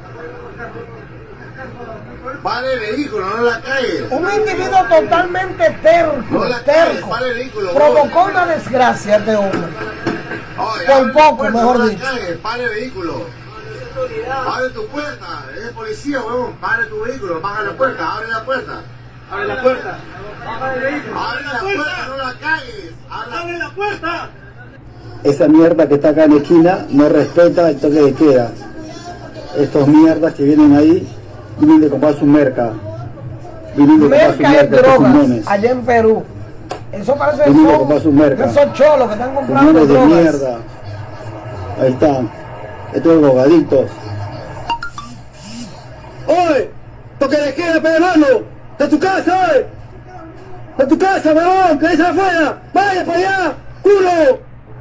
[SPEAKER 6] Para el vehículo, no la cagues.
[SPEAKER 2] Un individuo totalmente terco,
[SPEAKER 6] No la cagues,
[SPEAKER 2] terco,
[SPEAKER 6] para el vehículo.
[SPEAKER 2] provocó una desgracia este hombre.
[SPEAKER 6] Oye,
[SPEAKER 2] Por
[SPEAKER 6] abre
[SPEAKER 2] poco,
[SPEAKER 6] tu puerta,
[SPEAKER 2] mejor
[SPEAKER 6] no
[SPEAKER 2] dicho.
[SPEAKER 6] la cagues, para el vehículo. Abre tu puerta, eres policía, huevón, para tu vehículo, baja la puerta, abre la puerta.
[SPEAKER 5] Abre la puerta. Baja el vehículo.
[SPEAKER 6] Abre la puerta, no la cagues.
[SPEAKER 5] Abre la puerta.
[SPEAKER 7] Esa mierda que está acá en la esquina no respeta el toque de queda. Estos mierdas que vienen ahí vienen de comprar su merca. Vienen de comprar su
[SPEAKER 2] Merca y
[SPEAKER 7] merca, estos
[SPEAKER 2] drogas
[SPEAKER 7] fumones.
[SPEAKER 2] allá en Perú. Eso parece que
[SPEAKER 7] Vienen de comprar su merca.
[SPEAKER 2] esos cholos que están comprando
[SPEAKER 7] Fumones de
[SPEAKER 2] drogas.
[SPEAKER 7] mierda. Ahí están. Estos drogadictos. ¡Oye! ¡Toque de queda, hermano! ¡De tu casa, oye! ¡De tu casa, huevón! ¡Que esa afuera! ¡Vaya para allá! ¡Culo!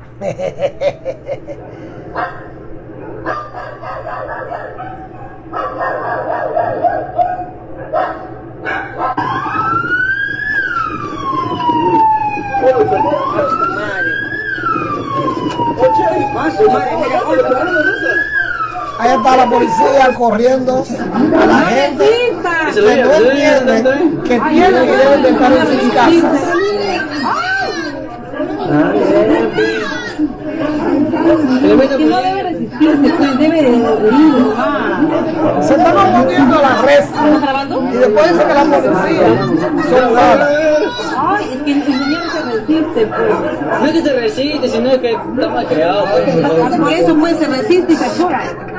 [SPEAKER 2] Ahí está la policía corriendo a la gente que no entienden que tienen y deben de estar en sus casas.
[SPEAKER 8] Que no debe resistirse, pues debe de huir más.
[SPEAKER 2] Se están oponiendo a la arresto.
[SPEAKER 8] ¿Estás grabando?
[SPEAKER 2] Y después dice que la policía son malas.
[SPEAKER 8] Ay, es que el señor se resiste, pues.
[SPEAKER 9] No es que se resiste, sino que está mal creado.
[SPEAKER 8] Por eso, pues, se resiste y se achora.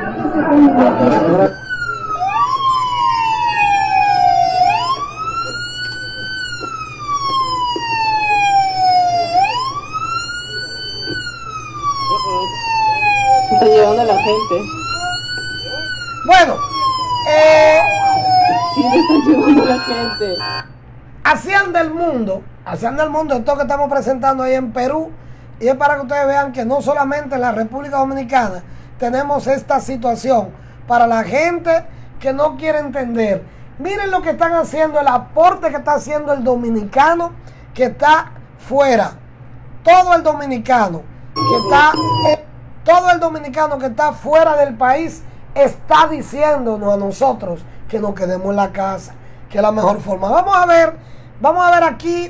[SPEAKER 9] Está llevando a la gente.
[SPEAKER 2] Bueno,
[SPEAKER 9] Sí, le están llevando a la gente.
[SPEAKER 2] así anda el mundo, esto que estamos presentando ahí en Perú, y es para que ustedes vean que no solamente en la República Dominicana tenemos esta situación, para la gente que no quiere entender. Miren lo que están haciendo, el aporte que está haciendo el dominicano que está fuera, todo el dominicano que está fuera del país está diciéndonos a nosotros que nos quedemos en la casa, que es la mejor forma. Vamos a ver aquí,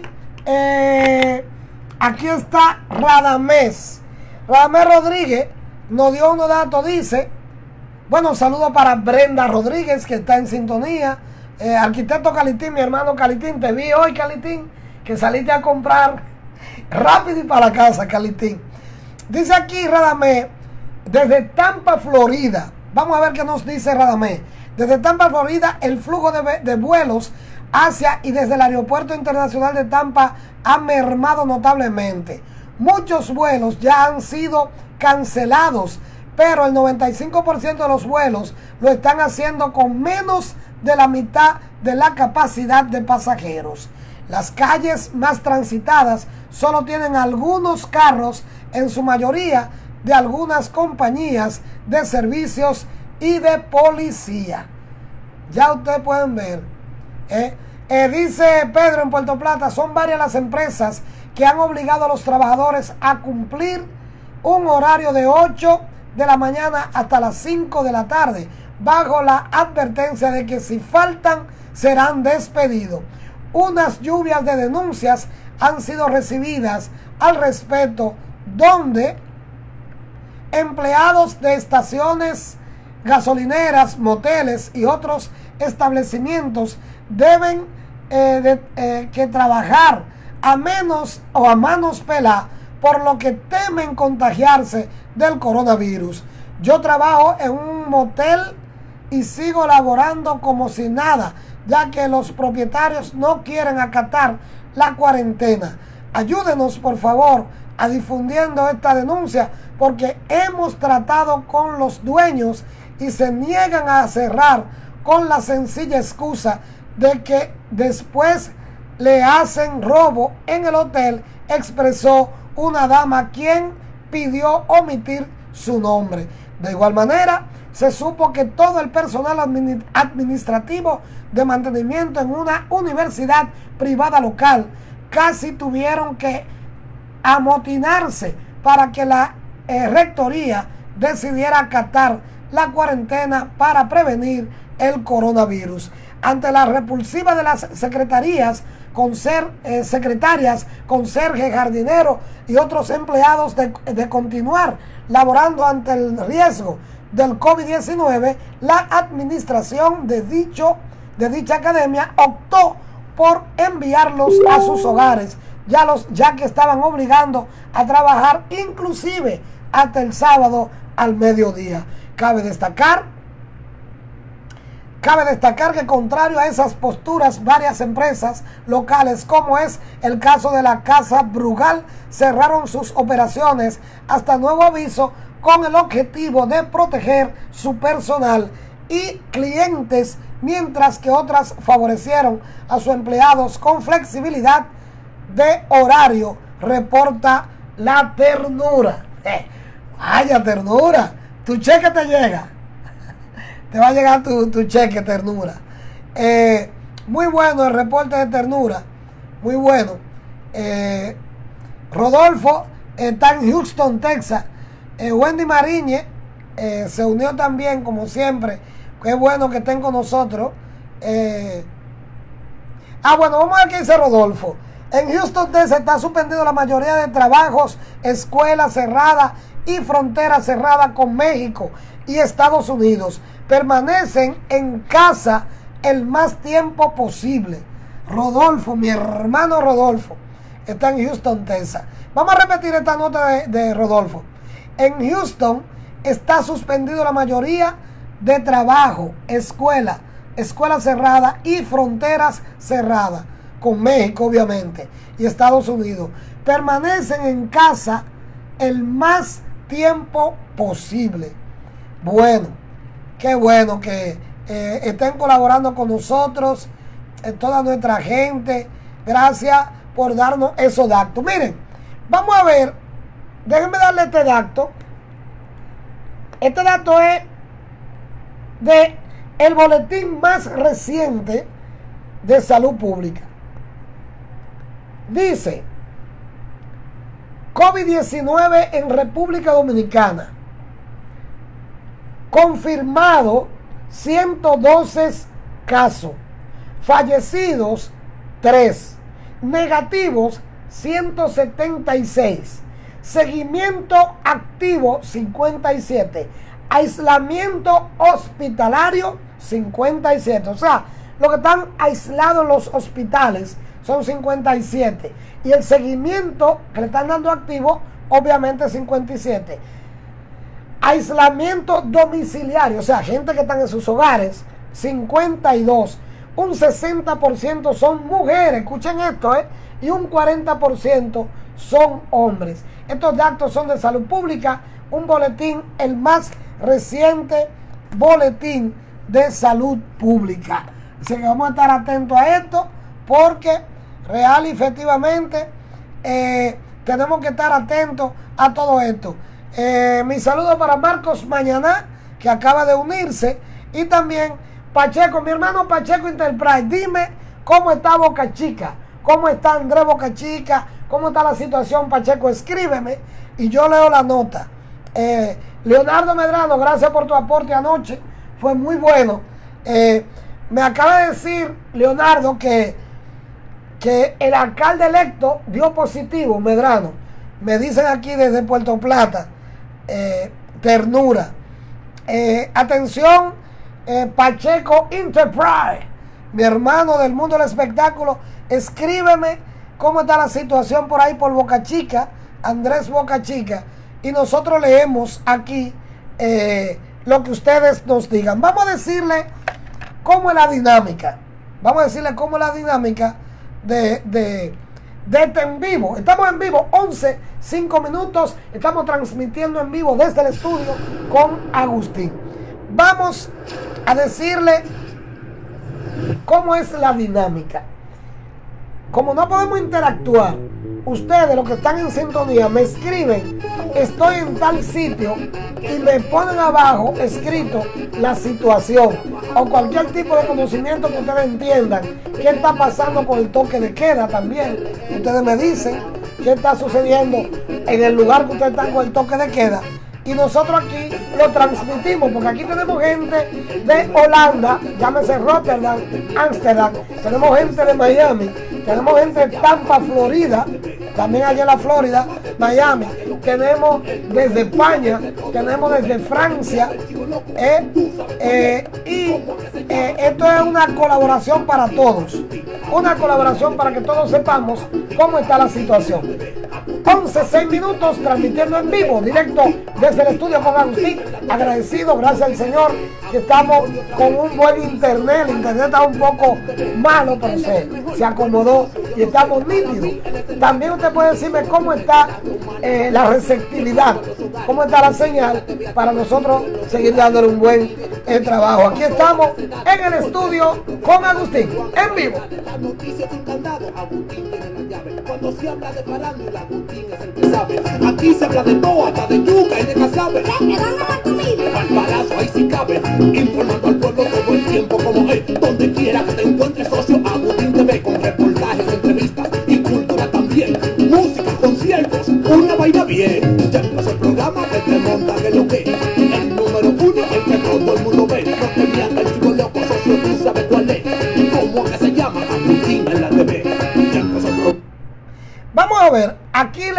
[SPEAKER 2] aquí está Radamés Rodríguez, nos dio unos datos, dice, bueno, saludo para Brenda Rodríguez, que está en sintonía, arquitecto Calitín, mi hermano Calitín, te vi hoy, Calitín, que saliste a comprar rápido y para la casa, Calitín. Dice aquí Radamés, desde Tampa, Florida, vamos a ver qué nos dice Radamés. Desde Tampa, Florida, el flujo de vuelos hacia y desde el aeropuerto internacional de Tampa ha mermado notablemente. Muchos vuelos ya han sido cancelados, pero el 95% de los vuelos lo están haciendo con menos de la mitad de la capacidad de pasajeros. Las calles más transitadas solo tienen algunos carros, en su mayoría de algunas compañías de servicios y de policía. Ya ustedes pueden ver. Dice Pedro en Puerto Plata, son varias las empresas que han obligado a los trabajadores a cumplir un horario de 8 de la mañana hasta las 5 de la tarde, bajo la advertencia de que si faltan serán despedidos. Unas lluvias de denuncias han sido recibidas al respecto, donde empleados de estaciones gasolineras, moteles y otros establecimientos deben que trabajar a menos o a manos peladas, por lo que temen contagiarse del coronavirus. Yo trabajo en un motel y sigo laborando como si nada, ya que los propietarios no quieren acatar la cuarentena. Ayúdenos, por favor, a difundiendo esta denuncia, porque hemos tratado con los dueños y se niegan a cerrar con la sencilla excusa de que después le hacen robo en el hotel, expresó una dama quien pidió omitir su nombre. De igual manera, se supo que todo el personal administrativo de mantenimiento en una universidad privada local casi tuvieron que amotinarse para que la rectoría decidiera acatar la cuarentena para prevenir el coronavirus. Ante la repulsiva de las secretarias, secretarias, conserje, jardinero y otros empleados de continuar laborando ante el riesgo del COVID-19, la administración de dicha academia optó por enviarlos a sus hogares, ya que estaban obligando a trabajar inclusive hasta el sábado al mediodía. Cabe destacar que contrario a esas posturas, varias empresas locales, como es el caso de la Casa Brugal, cerraron sus operaciones hasta nuevo aviso, con el objetivo de proteger su personal y clientes, mientras que otras favorecieron a sus empleados con flexibilidad de horario, reporta La Ternura. Vaya Ternura, tu cheque te llega. Te va a llegar tu cheque, Ternura. Muy bueno el reporte de Ternura. Muy bueno. Rodolfo está en Houston, Texas. Wendy Mariñe se unió también, como siempre. Qué bueno que estén con nosotros. Bueno, vamos a ver qué dice Rodolfo. En Houston, Texas, está suspendido la mayoría de trabajos, escuelas cerradas y fronteras cerradas con México y Estados Unidos. Permanecen en casa el más tiempo posible. Rodolfo, mi hermano Rodolfo, está en Houston, Texas. Vamos a repetir esta nota de Rodolfo. En Houston está suspendido la mayoría de trabajo, escuelas cerradas y fronteras cerradas con México, obviamente, y Estados Unidos. Permanecen en casa el más tiempo posible. Bueno, qué bueno que estén colaborando con nosotros, toda nuestra gente. Gracias por darnos esos datos. Miren, vamos a ver, déjenme darle este dato. Este dato es de el boletín más reciente de salud pública. Dice: COVID-19 en República Dominicana. Confirmado 112 casos. Fallecidos 3. Negativos 176. Seguimiento activo 57. Aislamiento hospitalario 57. O sea, los que están aislados en los hospitales son 57. Y el seguimiento que le están dando activo, obviamente 57. Aislamiento domiciliario, o sea, gente que están en sus hogares, 52. Un 60% son mujeres, escuchen esto, y un 40% son hombres. Estos datos son de salud pública, un boletín, el más reciente boletín de salud pública. Así que vamos a estar atentos a esto, porque real y efectivamente tenemos que estar atentos a todo esto. Mi saludo para Marcos Mañaná, que acaba de unirse, y también Pacheco, mi hermano Pacheco Enterprise. Dime cómo está Boca Chica, cómo está Andrés Boca Chica, cómo está la situación, Pacheco. Escríbeme y yo leo la nota. Leonardo Medrano, gracias por tu aporte anoche, fue muy bueno. Me acaba de decir Leonardo que el alcalde electo dio positivo, Medrano. Me dicen aquí desde Puerto Plata. Ternura. Atención, Pacheco Enterprise, mi hermano del mundo del espectáculo, escríbeme cómo está la situación por ahí por Boca Chica, Andrés Boca Chica, y nosotros leemos aquí lo que ustedes nos digan. Vamos a decirle cómo es la dinámica. Vamos a decirle cómo es la dinámica de este en vivo. Estamos en vivo, 11:05 minutos. Estamos transmitiendo en vivo desde el estudio con Agustín. Vamos a decirle cómo es la dinámica. Como no podemos interactuar, ustedes, los que están en sintonía, me escriben: estoy en tal sitio, y me ponen abajo escrito la situación o cualquier tipo de conocimiento que ustedes entiendan. ¿Qué está pasando con el toque de queda? También ustedes me dicen qué está sucediendo en el lugar que ustedes están con el toque de queda, y nosotros aquí lo transmitimos, porque aquí tenemos gente de Holanda, llámese Rotterdam, Ámsterdam, tenemos gente de Miami, tenemos gente de Tampa, Florida, también allá en la Florida, Miami, tenemos desde España, tenemos desde Francia, y esto es una colaboración para todos, una colaboración para que todos sepamos cómo está la situación. 11:06 minutos, transmitiendo en vivo, directo desde el estudio con Agustín. Agradecido, gracias al Señor, que estamos con un buen internet. El internet está un poco malo, pero se acomodó y estamos nítidos. También usted puede decirme cómo está la receptividad, cómo está la señal, para nosotros seguir dándole un buen trabajo. Aquí estamos en el estudio con Agustín, en vivo.
[SPEAKER 1] Cuando se habla de farándula, Agustín es el que sabe. Aquí se habla de todo, hasta de yuca y de casabe. Al palazo ahí sí cabe, informando al pueblo todo el tiempo como es. Donde quiera que te encuentres, socio, Agustín TV, con reportajes, entrevistas y cultura también. Música, conciertos, una vaina bien. Ya empezó el programa que te monta que lo que el número uno, el que todo el mundo ve. No te mientas, el chico loco, socio, tú sabes cuál es. ¿Cómo que se llama? Agustín en la TV. Ya empezó el programa.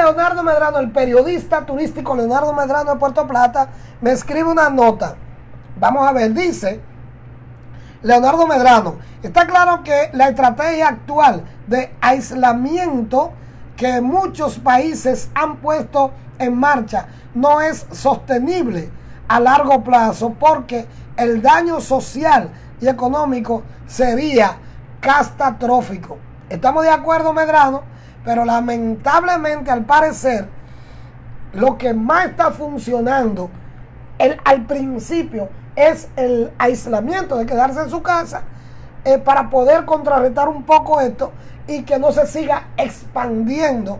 [SPEAKER 2] Leonardo Medrano, el periodista turístico Leonardo Medrano de Puerto Plata, me escribe una nota. Vamos a ver, dice Leonardo Medrano: está claro que la estrategia actual de aislamiento que muchos países han puesto en marcha no es sostenible a largo plazo, porque el daño social y económico sería catastrófico. Estamos de acuerdo, Medrano, pero lamentablemente, al parecer, lo que más está funcionando al principio es el aislamiento, de quedarse en su casa, para poder contrarrestar un poco esto y que no se siga expandiendo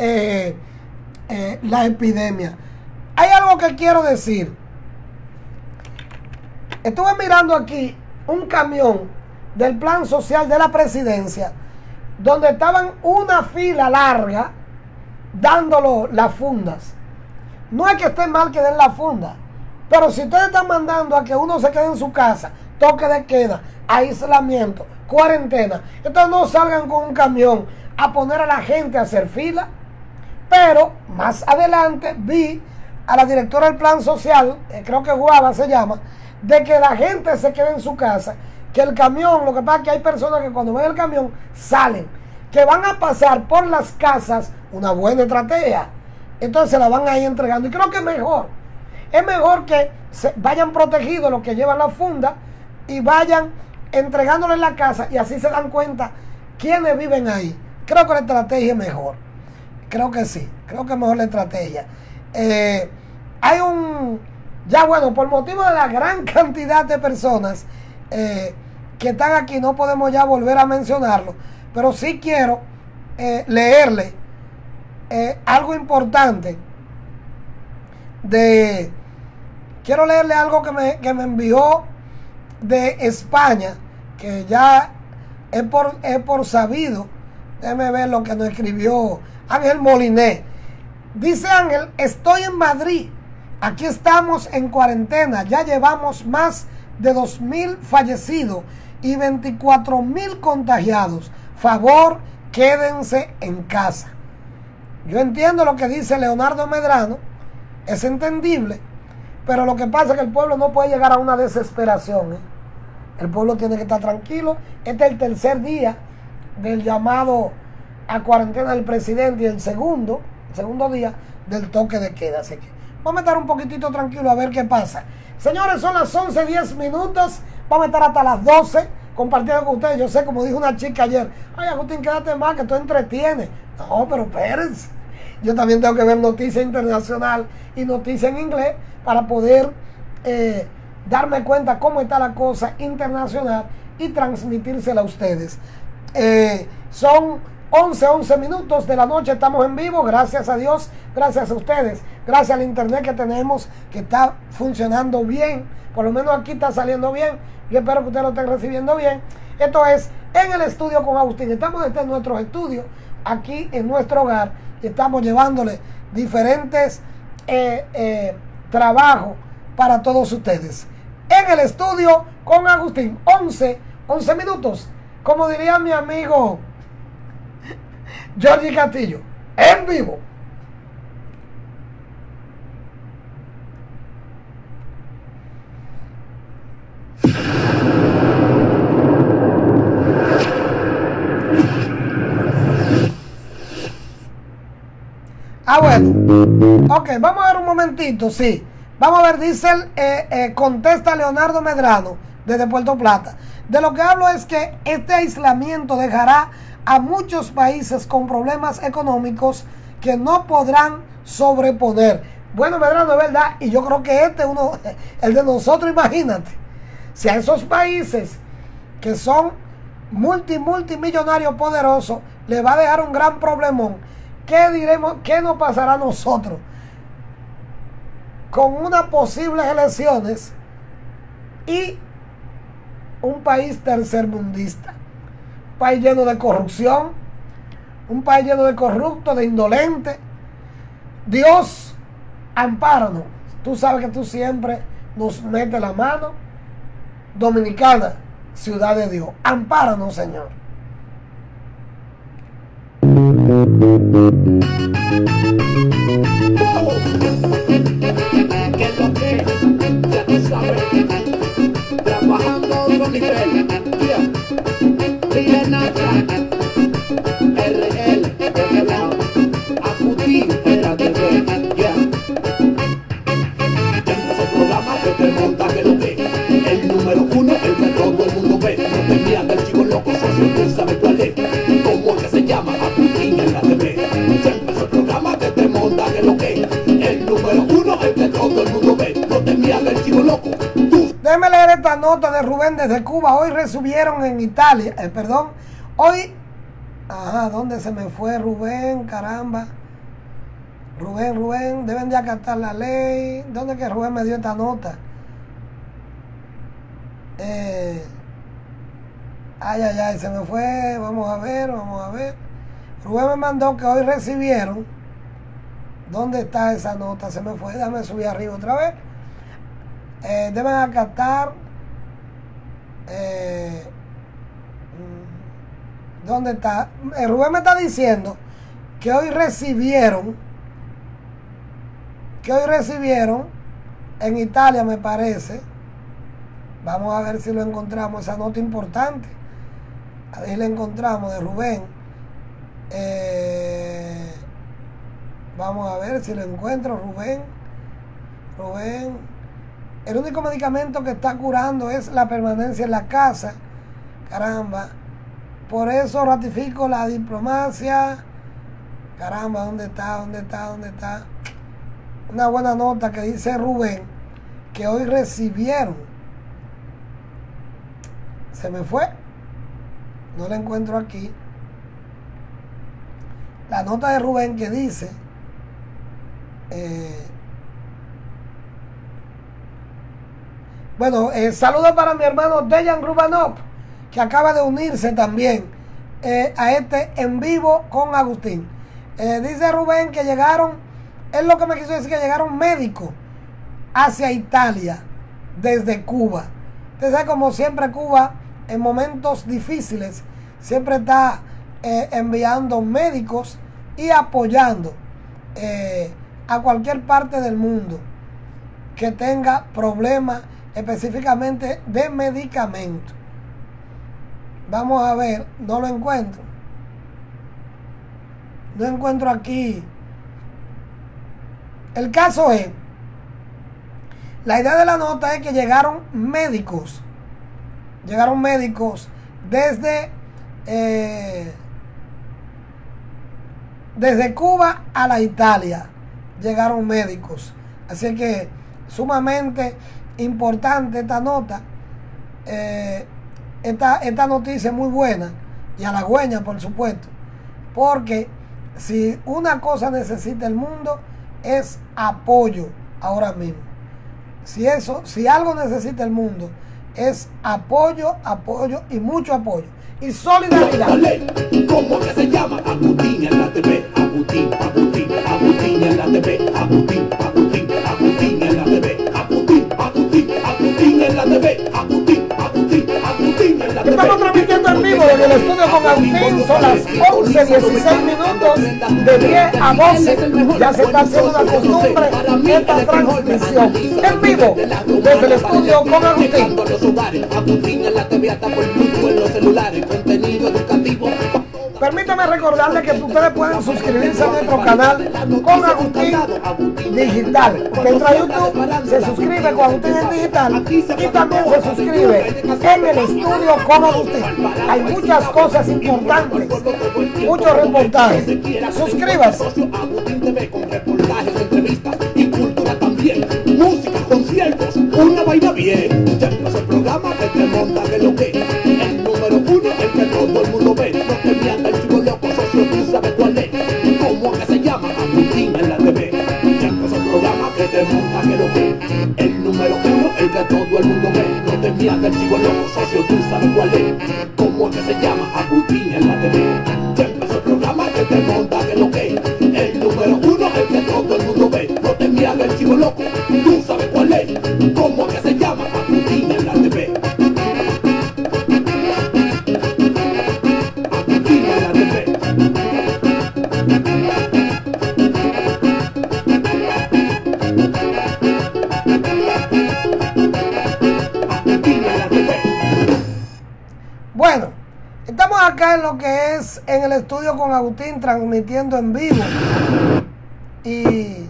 [SPEAKER 2] la epidemia. Hay algo que quiero decir. Estuve mirando aquí un camión del plan social de la presidencia, donde estaban una fila larga dándolo las fundas. No es que esté mal que den la funda, pero si ustedes están mandando a que uno se quede en su casa, toque de queda, aislamiento, cuarentena, entonces no salgan con un camión a poner a la gente a hacer fila. Pero más adelante vi a la directora del plan social, creo que Guava se llama, de que la gente se quede en su casa, que el camión, lo que pasa es que hay personas que cuando ven el camión salen, que van a pasar por las casas, una buena estrategia, entonces se la van a ir entregando, y creo que es mejor que vayan protegidos los que llevan la funda y vayan entregándole en la casa, y así se dan cuenta quiénes viven ahí. Creo que la estrategia es mejor, creo que sí, creo que es mejor la estrategia. Hay ya bueno, por motivo de la gran cantidad de personas que están aquí, no podemos ya volver a mencionarlo, pero sí quiero leerle algo importante. Quiero leerle algo que me envió de España, que ya es por sabido. Déjeme ver lo que nos escribió Ángel Moliné. Dice Ángel: estoy en Madrid, aquí estamos en cuarentena, ya llevamos más de 2.000 fallecidos y 24.000 contagiados. Favor, quédense en casa. Yo entiendo lo que dice Leonardo Medrano, es entendible, pero lo que pasa es que el pueblo no puede llegar a una desesperación, El pueblo tiene que estar tranquilo. Este es el tercer día del llamado a cuarentena del presidente y el segundo día del toque de queda. Así que vamos a estar un poquitito tranquilo a ver qué pasa. Señores, son las 11:10 minutos. Vamos a estar hasta las 12 compartiendo con ustedes. Yo sé, como dijo una chica ayer: ay, Agustín, quédate más, que tú entretienes. No, pero espérense, yo también tengo que ver noticias internacional y noticias en inglés para poder darme cuenta cómo está la cosa internacional y transmitírsela a ustedes. Son 11 minutos de la noche, estamos en vivo, gracias a Dios, gracias a ustedes, gracias al internet que tenemos, que está funcionando bien, por lo menos aquí está saliendo bien. Yo espero que ustedes lo estén recibiendo bien. Esto es En el Estudio con Agustín. Estamos en nuestros estudios, aquí en nuestro hogar, y estamos llevándole diferentes trabajos para todos ustedes. En el Estudio con Agustín, 11 minutos, como diría mi amigo Jorge Castillo, en vivo. Bueno, ok, vamos a ver un momentito, sí. Vamos a ver, dice contesta Leonardo Medrano desde Puerto Plata. De lo que hablo es que este aislamiento dejará a muchos países con problemas económicos que no podrán sobreponer. Bueno, Medrano, es verdad, y yo creo que el de nosotros, imagínate, si a esos países que son multimillonarios poderosos le va a dejar un gran problemón, ¿qué diremos? ¿Qué nos pasará a nosotros con unas posibles elecciones y un país tercermundista? Un país lleno de corrupción, un país lleno de corruptos, de indolentes. Dios, ampáranos. Tú sabes que tú siempre nos metes la mano. Dominicana, ciudad de Dios, ampáranos, Señor.
[SPEAKER 1] nivel, yeah. Dile Nacha, RL, de este lado, Acutín, era TV, yeah. Ya empezó el programa que te monta que lo ve. El número uno, el que todo el mundo ve. No te mientas el chico loco, socio, tú sabes cuál es. ¿Cómo es que se llama? Acutín en la TV. Ya empezó el programa que te monta que lo ve. El número uno, el que todo el mundo ve. No te mientas el chico loco.
[SPEAKER 2] Déjeme leer esta nota de Rubén desde Cuba. Hoy recibieron en Italia, hoy, ¿dónde se me fue Rubén? Caramba. Rubén, deben de acatar la ley. ¿Dónde que Rubén me dio esta nota? Se me fue. Vamos a ver. Rubén me mandó que hoy recibieron. ¿Dónde está esa nota? Se me fue. Déjame subir arriba otra vez. Deben acatar. ¿Dónde está? Rubén me está diciendo que hoy recibieron en Italia, me parece. Vamos a ver si lo encontramos, esa nota importante. A ver si la encontramos de Rubén. Vamos a ver si lo encuentro, Rubén. El único medicamento que está curando es la permanencia en la casa. Caramba. Por eso ratifico la diplomacia. Caramba, ¿dónde está? Una buena nota que dice Rubén que hoy recibieron. Se me fue. No la encuentro aquí. La nota de Rubén que dice saludos para mi hermano Dejan Rubanov, que acaba de unirse también a este en vivo con Agustín. Dice Rubén que llegaron, es lo que me quiso decir, que llegaron médicos hacia Italia desde Cuba. Usted sabe, como siempre, Cuba en momentos difíciles siempre está enviando médicos y apoyando a cualquier parte del mundo que tenga problemas específicamente de medicamentos. Vamos a ver, no lo encuentro. No encuentro aquí. El caso es, la idea de la nota es que llegaron médicos desde Cuba a la Italia. Llegaron médicos. Así que sumamente importante esta nota. Esta noticia es muy buena y halagüeña, por supuesto, porque si una cosa necesita el mundo es apoyo ahora mismo. Si algo necesita el mundo es apoyo y mucho apoyo y solidaridad.
[SPEAKER 1] ¿Cómo que se llama? Agutín en la TV, Agutín en la TV, Agutín en la TV, Agutín en la TV, Agutín en la TV.
[SPEAKER 2] Estamos transmitiendo en vivo desde el estudio con Agustín. Son las 11:16 minutos, de 10 a 12. Ya se está haciendo una costumbre esta transmisión en vivo desde el estudio con Agustín.
[SPEAKER 1] Agutín en la TV, hasta por YouTube en los celulares, contenido educativo.
[SPEAKER 2] Permítame recordarles que ustedes pueden suscribirse a nuestro canal con Agustín Digital. Usted entra a YouTube, se suscribe con Agustín en Digital y también se suscribe en el estudio con Agustín. Hay muchas cosas importantes, muchos reportajes. Suscríbase.
[SPEAKER 1] Agustín TV con reportajes, entrevistas y cultura también. Música, conciertos, una vaina bien. Ya empezó el programa que te monta que lo que. El número uno, el que todo el mundo ve. No te mientas el chico loco, socio, tú sabes cuál es. ¿Cómo que se llama? Agustín en la TV. Ya empezó el programa que te monta que lo que. El número uno, el que todo el mundo ve. No te mientas el chico loco, socio, tú sabes cuál es. ¿Cómo que se llama? Agustín en la TV. Ya empezó el programa que te monta que lo que. El número uno, el que todo el mundo ve. No te mientas el chico loco, tú sabes cuál es. ¿Cómo que se llama? Agustín en la TV.
[SPEAKER 2] acá en lo que es en el estudio con Agustín, transmitiendo en vivo. Y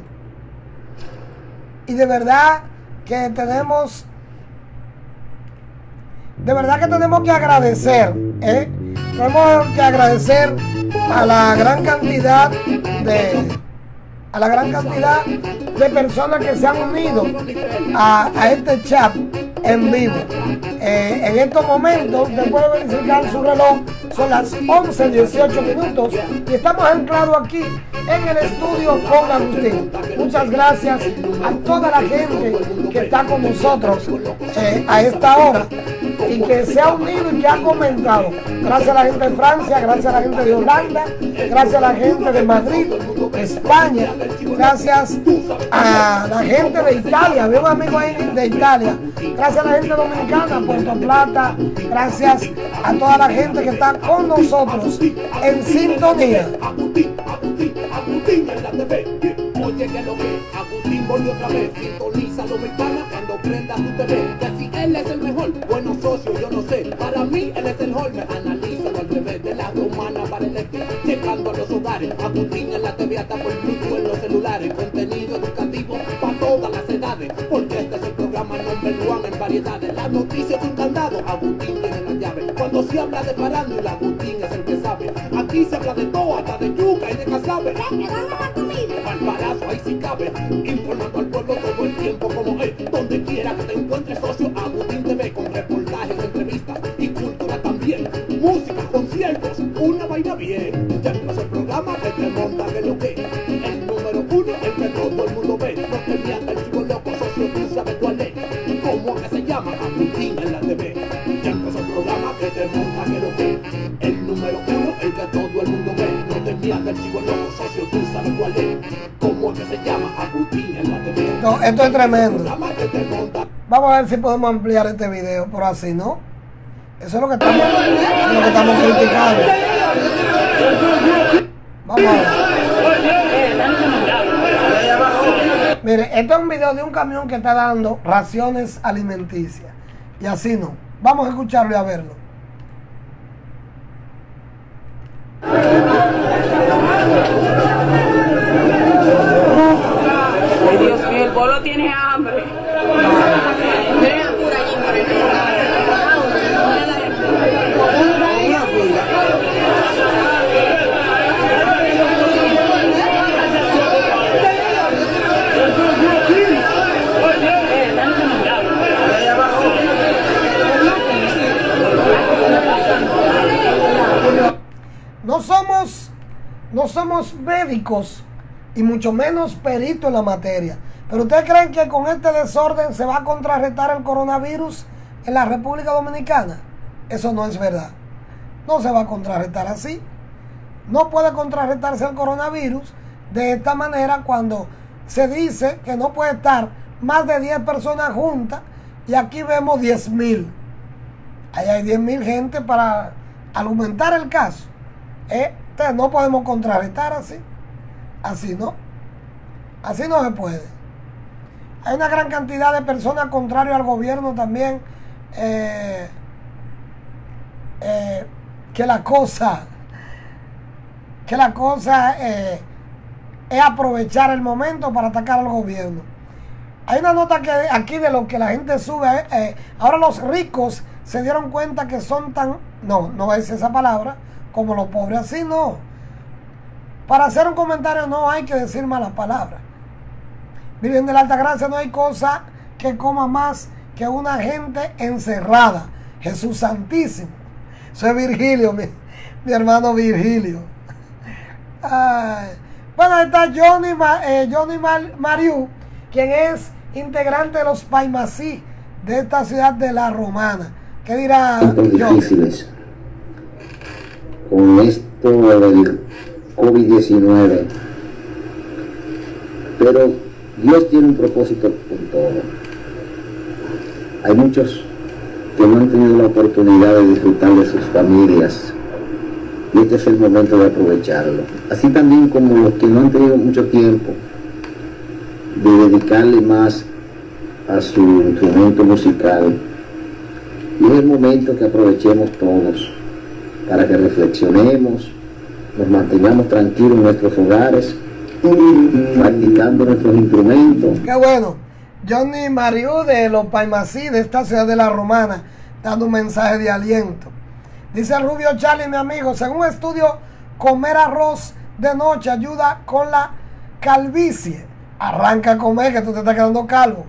[SPEAKER 2] de verdad que tenemos que agradecer, tenemos que agradecer a la gran cantidad de personas que se han unido a este chat en vivo. En estos momentos, después de verificar su reloj, son las 11:18 minutos y estamos anclados aquí en el estudio con Agustín. Muchas gracias a toda la gente que está con nosotros a esta hora y que se ha unido y que ha comentado. Gracias a la gente de Francia, gracias a la gente de Holanda, gracias a la gente de Madrid, España, gracias a la gente de Italia, veo un amigo ahí de Italia, gracias a la gente dominicana, Puerto Plata, gracias a toda la gente que está con nosotros en sintonía.
[SPEAKER 1] Oye que lo que Agustín volvió otra vez, sintoniza lo mexicana cuando prenda tu TV. Que si él es el mejor, bueno socio, yo no sé. Para mí él es el Holmer, analízalo al revés. De la romana para el este, llegando a los hogares. Agustín en la TV hasta por Bluetooth en los celulares. Contenido educativo para todas las edades. Porque este es el programa number one en variedades. Las noticias un candado, Agustín tiene la llave. Cuando se habla de farándula, Agustín es el que sabe. Aquí se habla de todo, hasta de yuca y de casabe. Palparazo, ahí sí cabe, informando al pueblo todo el tiempo como es. Donde quiera que te encuentres, socio, Agustín TV, con reportajes, entrevistas y cultura también. Música, conciertos, una vaina bien. Ya empezó el programa que te monta que lo que el número uno, el que todo el mundo ve. No te mientas el chico loco, socio, tú sabes cuál es. ¿Cómo es que se llama? Agustín en la TV. Ya empezó el programa que te monta que lo que el número uno, el que todo el mundo ve. No te mientas el chico loco, socio, tú sabes cuál es. ¿Cómo es que se llama? Agustín en la TV.
[SPEAKER 2] No, esto es tremendo. Vamos a ver si podemos ampliar este video, pero así no. Eso es lo que estamos criticando. Vamos a ver. Mire, este es un video de un camión que está dando raciones alimenticias. Y así no. Vamos a escucharlo y a verlo.
[SPEAKER 9] Ay, Dios mío, el pueblo tiene hambre.
[SPEAKER 2] No somos médicos y mucho menos peritos en la materia. Pero ¿ustedes creen que con este desorden se va a contrarrestar el coronavirus en la República Dominicana? Eso no es verdad. No se va a contrarrestar así. No puede contrarrestarse el coronavirus de esta manera cuando se dice que no puede estar más de 10 personas juntas y aquí vemos 10.000. Ahí hay 10.000 gente para argumentar el caso. Entonces no podemos contrarrestar así. Así no. Así no se puede. Hay una gran cantidad de personas contrarias al gobierno también. Que la cosa es aprovechar el momento para atacar al gobierno. Hay una nota que aquí de lo que la gente sube. Ahora los ricos se dieron cuenta que son tan... No es esa palabra. Como los pobres, así no. Para hacer un comentario no hay que decir malas palabras. Virgen de la Altagracia, no hay cosa que coma más que una gente encerrada. Jesús Santísimo. Soy Virgilio, mi hermano Virgilio. Ay. Bueno, está Johnny Mariu, quien es integrante de los Paimasí de esta ciudad de La Romana. ¿Qué dirá Johnny?
[SPEAKER 10] Con esto del COVID-19, pero Dios tiene un propósito con todo. Hay muchos que no han tenido la oportunidad de disfrutar de sus familias y este es el momento de aprovecharlo, así también como los que no han tenido mucho tiempo de dedicarle más a su instrumento musical, y es el momento que aprovechemos todos para que reflexionemos, nos mantengamos tranquilos en nuestros hogares, practicando nuestros instrumentos.
[SPEAKER 2] Qué bueno. Johnny Mariú de Los Paimasí, de esta ciudad de La Romana, dando un mensaje de aliento. Dice Rubio Charlie, mi amigo, según estudio, comer arroz de noche ayuda con la calvicie. Arranca a comer, que tú te estás quedando calvo.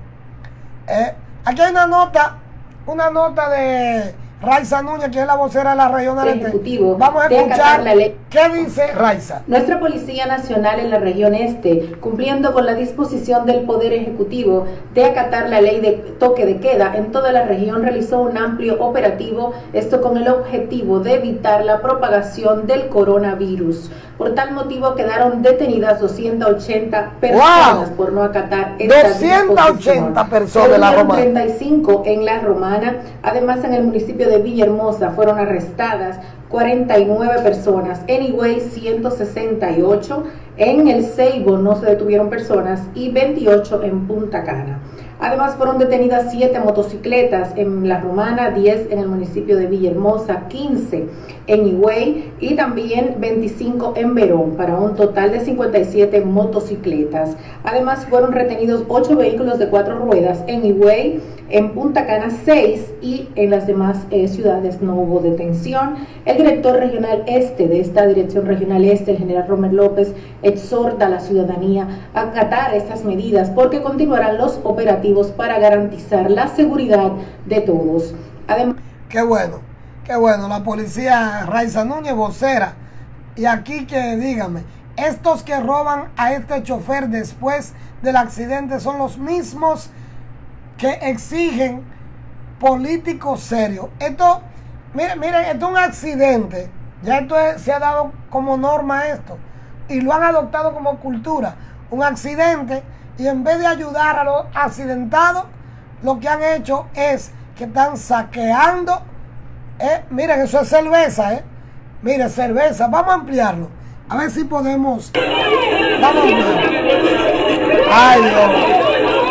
[SPEAKER 2] Aquí hay una nota de Raiza Núñez, que es la vocera de la región este. Vamos a escuchar qué dice Raiza.
[SPEAKER 11] Nuestra Policía Nacional en la región este, cumpliendo con la disposición del Poder Ejecutivo de acatar la ley de toque de queda en toda la región, realizó un amplio operativo, esto con el objetivo de evitar la propagación del coronavirus. Por tal motivo quedaron detenidas 280 personas por no acatar esta
[SPEAKER 2] 280 personas en La Romana.
[SPEAKER 11] 35 en La Romana. Además, en el municipio de Villahermosa fueron arrestadas 49 personas. En Higüey 168. En El Ceibo no se detuvieron personas y 28 en Punta Cana. Además fueron detenidas 7 motocicletas en La Romana, 10 en el municipio de Villahermosa, 15 en Higüey y también 25 en Verón, para un total de 57 motocicletas. Además fueron retenidos 8 vehículos de 4 ruedas en Higüey, en Punta Cana 6 y en las demás ciudades no hubo detención. El director regional este de esta Dirección Regional Este, el general Romer López, exhorta a la ciudadanía a acatar estas medidas porque continuarán los operativos para garantizar la seguridad de todos. Además,
[SPEAKER 2] qué bueno, la policía Raiza Núñez, vocera. Y aquí que dígame, estos que roban a este chofer después del accidente son los mismos que exigen políticos serios. Esto, miren, esto es un accidente, ya esto se ha dado como norma esto, y lo han adoptado como cultura, un accidente. Y en vez de ayudar a los accidentados, lo que han hecho es que están saqueando. Miren, eso es cerveza, Miren, cerveza. Vamos a ampliarlo. A ver si podemos. Vamos a ampliarlo. Ay, Dios.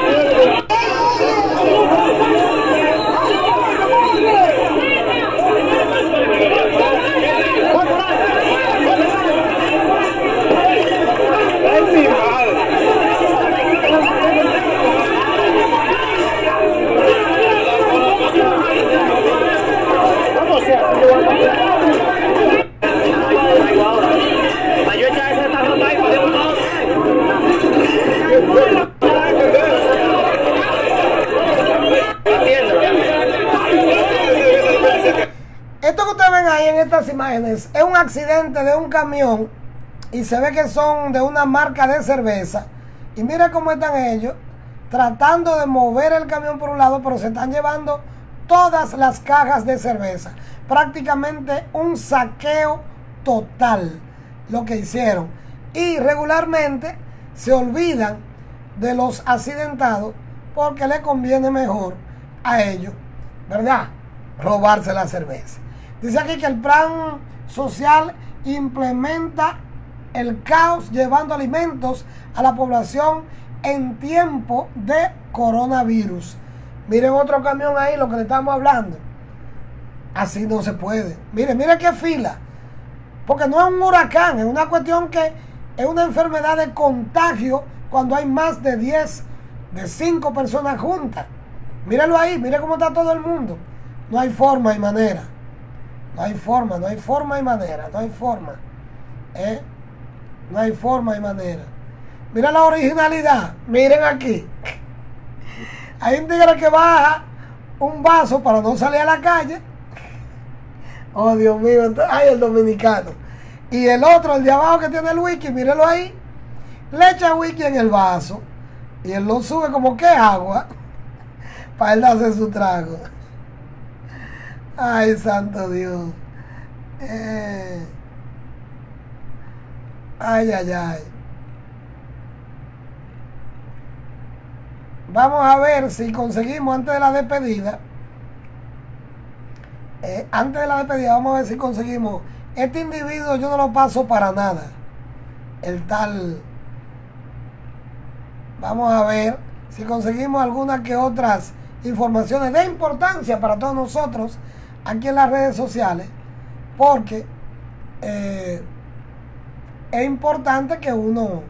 [SPEAKER 2] Esto que ustedes ven ahí en estas imágenes es un accidente de un camión y se ve que son de una marca de cerveza. Y mira cómo están ellos tratando de mover el camión por un lado, pero se están llevando todas las cajas de cerveza. Prácticamente un saqueo total lo que hicieron. Y regularmente se olvidan de los accidentados porque les conviene mejor a ellos, ¿verdad?, robarse la cerveza. Dice aquí que el plan social implementa el caos llevando alimentos a la población en tiempo de coronavirus. Miren otro camión ahí, lo que le estamos hablando. Así no se puede. Miren qué fila. Porque no es un huracán, es una cuestión que es una enfermedad de contagio cuando hay más de 10, de 5 personas juntas. Mírenlo ahí, miren cómo está todo el mundo. No hay forma y manera. No hay forma y manera. No hay forma. No hay forma y manera. Mira la originalidad. Miren aquí. Hay un tigre que baja un vaso para no salir a la calle. Oh, Dios mío. Ay, el dominicano. Y el otro, el de abajo que tiene el whisky, mírenlo ahí. Le echa whisky en el vaso. Y él lo sube como que agua. Para él hacer su trago. Ay, santo Dios. Ay. Vamos a ver si conseguimos antes de la despedida. Vamos a ver si conseguimos. Este individuo yo no lo paso para nada. El tal. Vamos a ver si conseguimos algunas que otras informaciones de importancia para todos nosotros aquí en las redes sociales, porque es importante que uno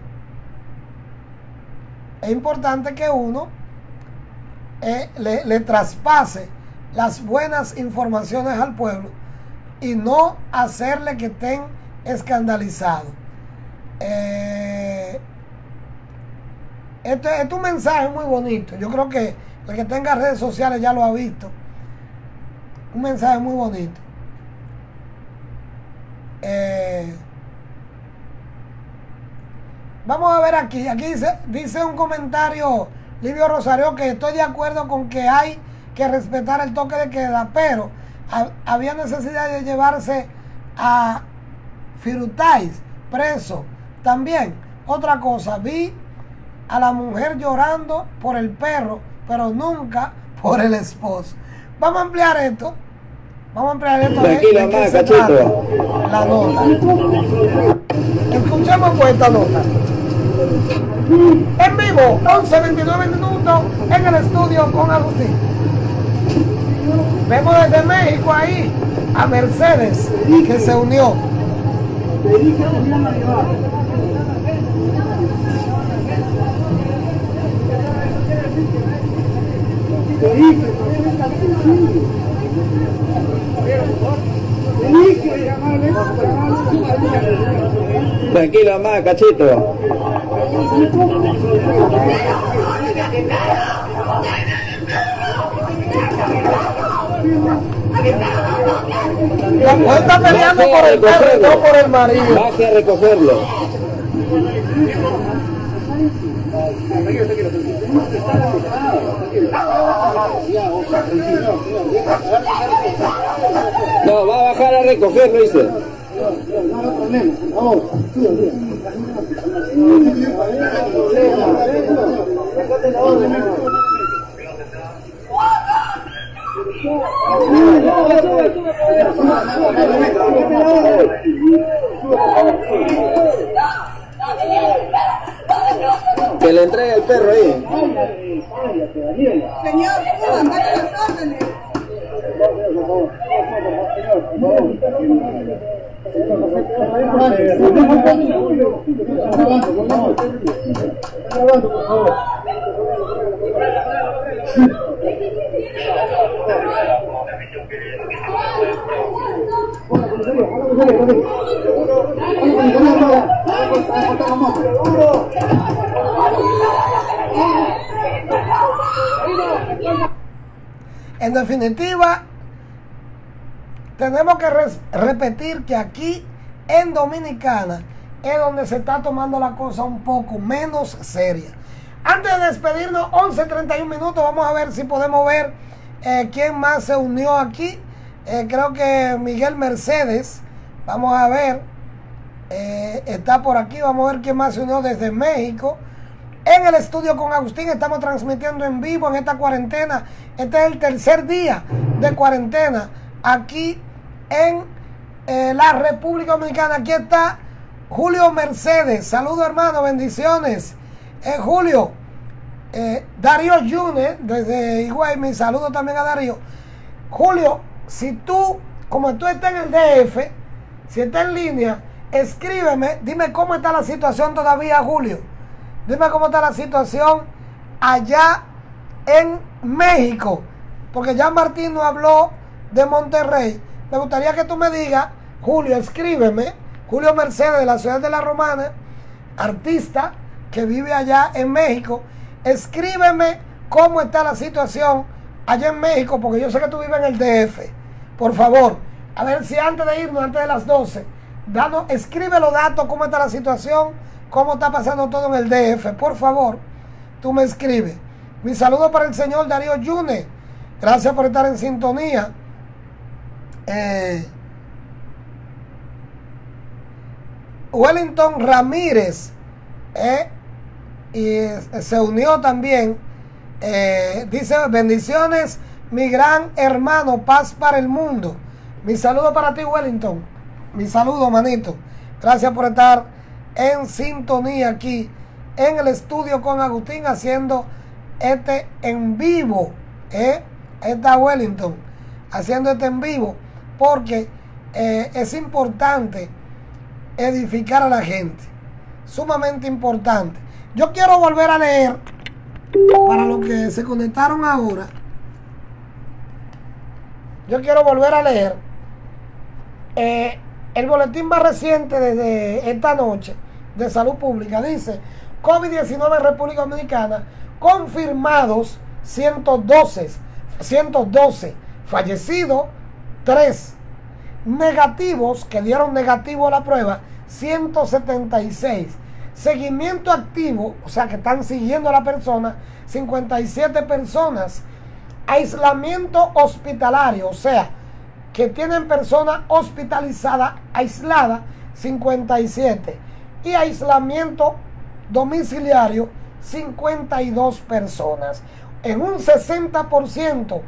[SPEAKER 2] le traspase las buenas informaciones al pueblo y no hacerle que estén escandalizados. Este es un mensaje muy bonito. Yo creo que el que tenga redes sociales ya lo ha visto. Un mensaje muy bonito. Vamos a ver aquí. Aquí dice un comentario Livio Rosario que estoy de acuerdo con que hay que respetar el toque de queda, pero había necesidad de llevarse a Firulais preso también. Otra cosa, vi a la mujer llorando por el perro, pero nunca por el esposo. Vamos a ampliar esto.
[SPEAKER 7] Tranquila, más, cachito.
[SPEAKER 2] La nota. Escuchemos pues esta nota. En vivo, 11:29 minutos en el estudio con Agustín. Vemos desde México ahí a Mercedes, que se unió.
[SPEAKER 7] Tranquila, más, cachito.
[SPEAKER 2] La mujer está peleando por el perro y no por el marido.
[SPEAKER 7] Baje a recogerlo. No, va a bajar a recogerlo, dice. Que le entregue el perro ahí.
[SPEAKER 12] Señor, dale las órdenes.
[SPEAKER 2] En definitiva, tenemos que repetir que aquí en Dominicana es donde se está tomando la cosa un poco menos seria. Antes de despedirnos, 11:31 minutos, vamos a ver si podemos ver quién más se unió aquí. Creo que Miguel Mercedes, vamos a ver, está por aquí, vamos a ver quién más se unió desde México. En el estudio con Agustín estamos transmitiendo en vivo en esta cuarentena. Este es el tercer día de cuarentena aquí en la República Dominicana. Aquí está Julio Mercedes. Saludos, hermano, bendiciones. Julio, Darío Yune desde Higüey, mi saludo también a Darío. Julio, si tú, como tú estás en el DF, si estás en línea, escríbeme, dime cómo está la situación todavía, Julio. Dime cómo está la situación allá en México, porque ya Martín nos habló de Monterrey. Me gustaría que tú me digas, Julio, escríbeme, Julio Mercedes de la ciudad de La Romana, artista que vive allá en México, escríbeme cómo está la situación allá en México, porque yo sé que tú vives en el DF. Por favor, a ver si antes de irnos, antes de las 12, escribe los datos, cómo está la situación, cómo está pasando todo en el DF. Por favor, tú me escribes. Mi saludo para el señor Darío Yune. Gracias por estar en sintonía. Wellington Ramírez y se unió también. Dice: bendiciones, mi gran hermano, paz para el mundo. Mi saludo para ti, Wellington. Mi saludo, manito. Gracias por estar en sintonía aquí en el estudio con Agustín, haciendo este en vivo. Está Wellington haciendo este en vivo, porque es importante edificar a la gente, sumamente importante. Yo quiero volver a leer, para los que se conectaron ahora, yo quiero volver a leer el boletín más reciente desde esta noche de Salud Pública. Dice: COVID-19 en República Dominicana, confirmados 112, fallecidos 3, negativos, que dieron negativo a la prueba, 176, seguimiento activo, o sea que están siguiendo a la persona, 57 personas, aislamiento hospitalario, o sea que tienen personas hospitalizadas, aisladas, 57, y aislamiento domiciliario, 52 personas. En un 60%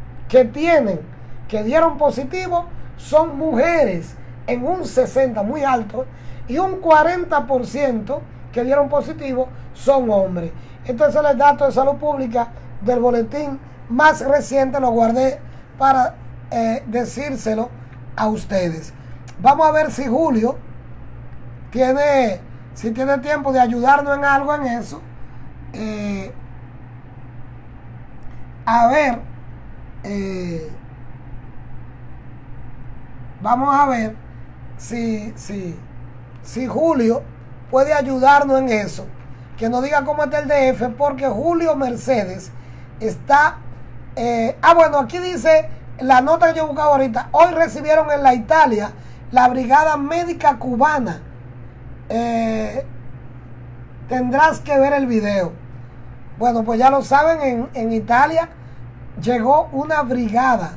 [SPEAKER 2] que dieron positivo son mujeres, en un 60, muy alto, y un 40% que dieron positivo son hombres. Entonces el dato de Salud Pública del boletín más reciente lo guardé para decírselo a ustedes. Vamos a ver si Julio tiene tiempo de ayudarnos en algo en eso. A ver, vamos a ver si Julio puede ayudarnos en eso, que nos diga cómo está el DF, porque Julio Mercedes está bueno, aquí dice la nota que yo buscaba ahorita: hoy recibieron en la Italia la Brigada Médica Cubana. Tendrás que ver el video. Bueno, pues ya lo saben, en Italia llegó una brigada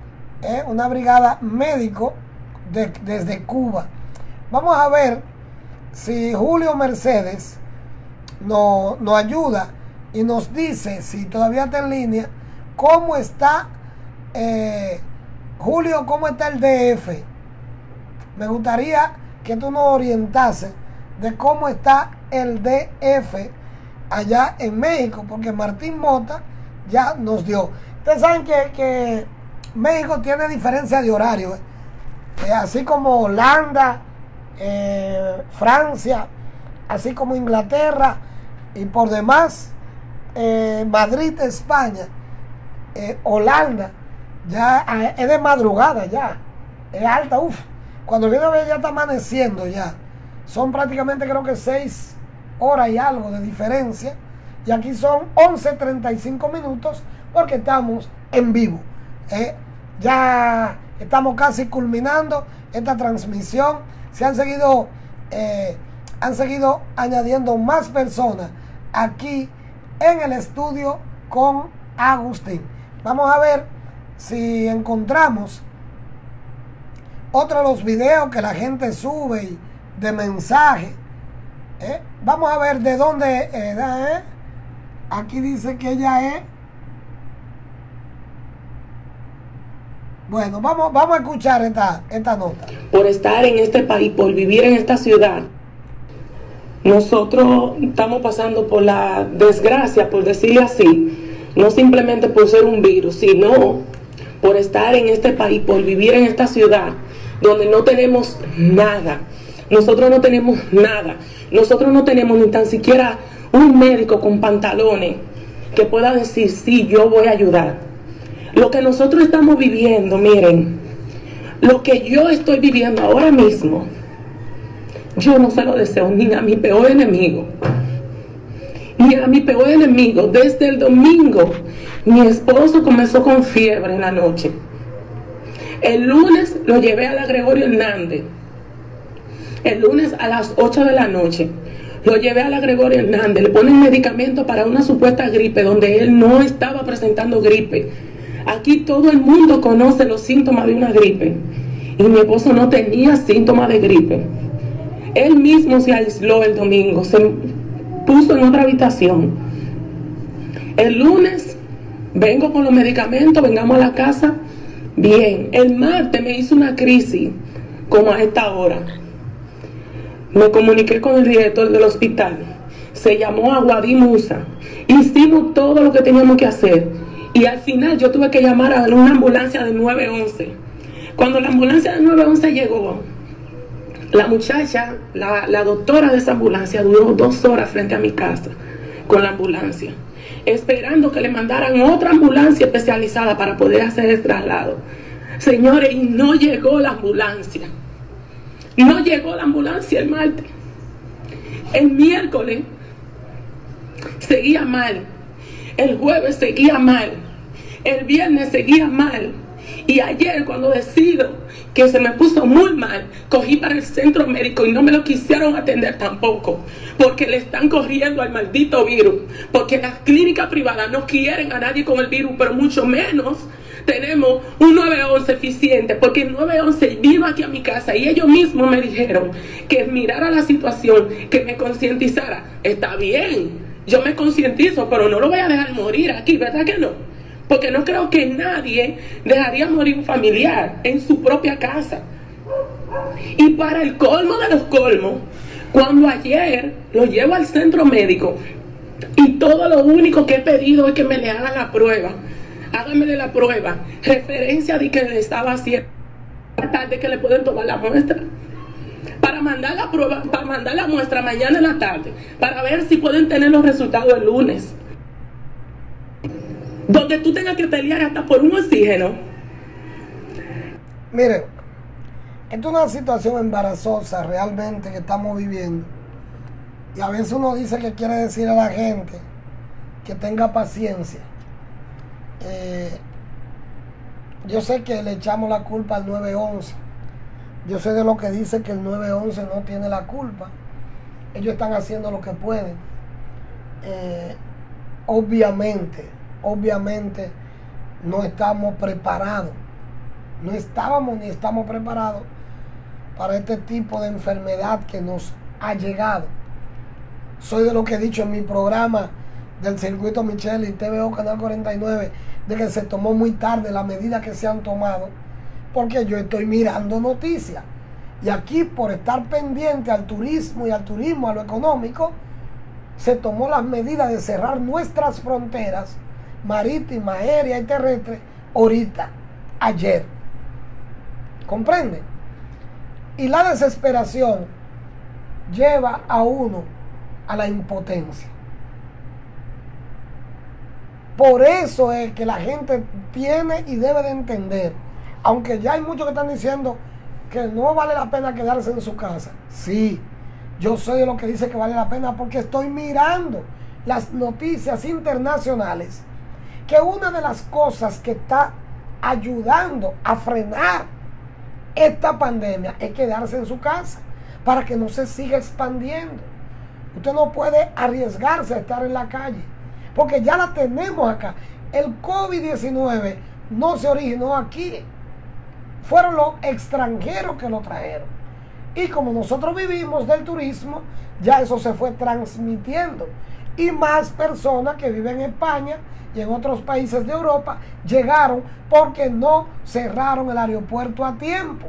[SPEAKER 2] médico desde Cuba. Vamos a ver si Julio Mercedes nos ayuda y nos dice, si todavía está en línea, cómo está Julio, cómo está el DF. Me gustaría que tú nos orientases de cómo está el DF allá en México, porque Martín Mota ya nos dio. Ustedes saben que México tiene diferencia de horario, así como Holanda, Francia, así como Inglaterra y por demás, Madrid, España, Holanda, ya es de madrugada, ya es alta, cuando viene a ver ya está amaneciendo, ya son prácticamente, creo que 6 horas y algo de diferencia, y aquí son 11:35 minutos porque estamos en vivo. Ya estamos casi culminando esta transmisión. Se han seguido añadiendo más personas aquí en el estudio con Agustín. Vamos a ver si encontramos otro de los videos que la gente sube y de mensaje. Vamos a ver de dónde era. Aquí dice que ella es. Bueno, vamos a escuchar esta nota.
[SPEAKER 9] Por estar en este país, por vivir en esta ciudad, nosotros estamos pasando por la desgracia, por decirlo así, no simplemente por ser un virus, sino por estar en este país, por vivir en esta ciudad, donde no tenemos nada. Nosotros no tenemos nada. Nosotros no tenemos ni tan siquiera un médico con pantalones que pueda decir, sí, yo voy a ayudar. Lo que nosotros estamos viviendo, miren, lo que yo estoy viviendo ahora mismo, yo no se lo deseo ni a mi peor enemigo. Ni a mi peor enemigo. Desde el domingo, mi esposo comenzó con fiebre en la noche. El lunes lo llevé a la Gregorio Hernández. El lunes a las 8 de la noche lo llevé a la Gregorio Hernández. Le ponen medicamento para una supuesta gripe donde él no estaba presentando gripe. Aquí todo el mundo conoce los síntomas de una gripe y mi esposo no tenía síntomas de gripe. Él mismo se aisló el domingo, se puso en otra habitación. El lunes vengo con los medicamentos, vengamos a la casa, bien. El martes me hizo una crisis como a esta hora. Me comuniqué con el director del hospital, se llamó a Guadí Musa, hicimos todo lo que teníamos que hacer y al final yo tuve que llamar a una ambulancia de 911. Cuando la ambulancia del 911 llegó, la muchacha, la doctora de esa ambulancia duró 2 horas frente a mi casa con la ambulancia, esperando que le mandaran otra ambulancia especializada para poder hacer el traslado. Señores, y no llegó la ambulancia. No llegó la ambulancia el martes. El miércoles seguía mal. El jueves seguía mal. El viernes seguía mal. Y ayer, cuando decido que se me puso muy mal, cogí para el centro médico y no me lo quisieron atender tampoco, porque le están corriendo al maldito virus, porque las clínicas privadas no quieren a nadie con el virus, pero mucho menos tenemos un 911 eficiente, porque el 911 vino aquí a mi casa y ellos mismos me dijeron que mirara la situación, que me concientizara. Está bien, yo me concientizo, pero no lo voy a dejar morir aquí, ¿verdad que no? Porque no creo que nadie dejaría morir un familiar en su propia casa. Y para el colmo de los colmos, cuando ayer lo llevo al centro médico y todo lo único que he pedido es que me le hagan la prueba, háganmele la prueba, referencia de que le estaba haciendo tarde que le pueden tomar la muestra, para mandar la prueba, para mandar la muestra mañana en la tarde, para ver si pueden tener los resultados el lunes, donde tú tengas que pelear hasta por un oxígeno.
[SPEAKER 2] Miren, esto es una situación embarazosa realmente que estamos viviendo, y a veces uno dice que quiere decir a la gente que tenga paciencia. Yo sé que le echamos la culpa al 911. Yo soy de los que dice que el 911 no tiene la culpa. Ellos están haciendo lo que pueden. Obviamente no estamos preparados. No estábamos ni estamos preparados para este tipo de enfermedad que nos ha llegado. Soy de lo que he dicho en mi programa del Circuito Micheli, TVO Canal 49, de que se tomó muy tarde las medidas que se han tomado, porque yo estoy mirando noticias. Y aquí, por estar pendiente al turismo y al turismo, a lo económico, se tomó las medidas de cerrar nuestras fronteras marítimas, aéreas y terrestres ahorita, ayer. ¿Comprenden? Y la desesperación lleva a uno a la impotencia. Por eso es que la gente tiene y debe de entender, aunque ya hay muchos que están diciendo que no vale la pena quedarse en su casa. Sí, yo soy de los que dice que vale la pena, porque estoy mirando las noticias internacionales, que una de las cosas que está ayudando a frenar esta pandemia es quedarse en su casa para que no se siga expandiendo. Usted no puede arriesgarse a estar en la calle, porque ya la tenemos acá. El COVID-19 no se originó aquí, fueron los extranjeros que lo trajeron. Y como nosotros vivimos del turismo, ya eso se fue transmitiendo. Y más personas que viven en España y en otros países de Europa llegaron porque no cerraron el aeropuerto a tiempo.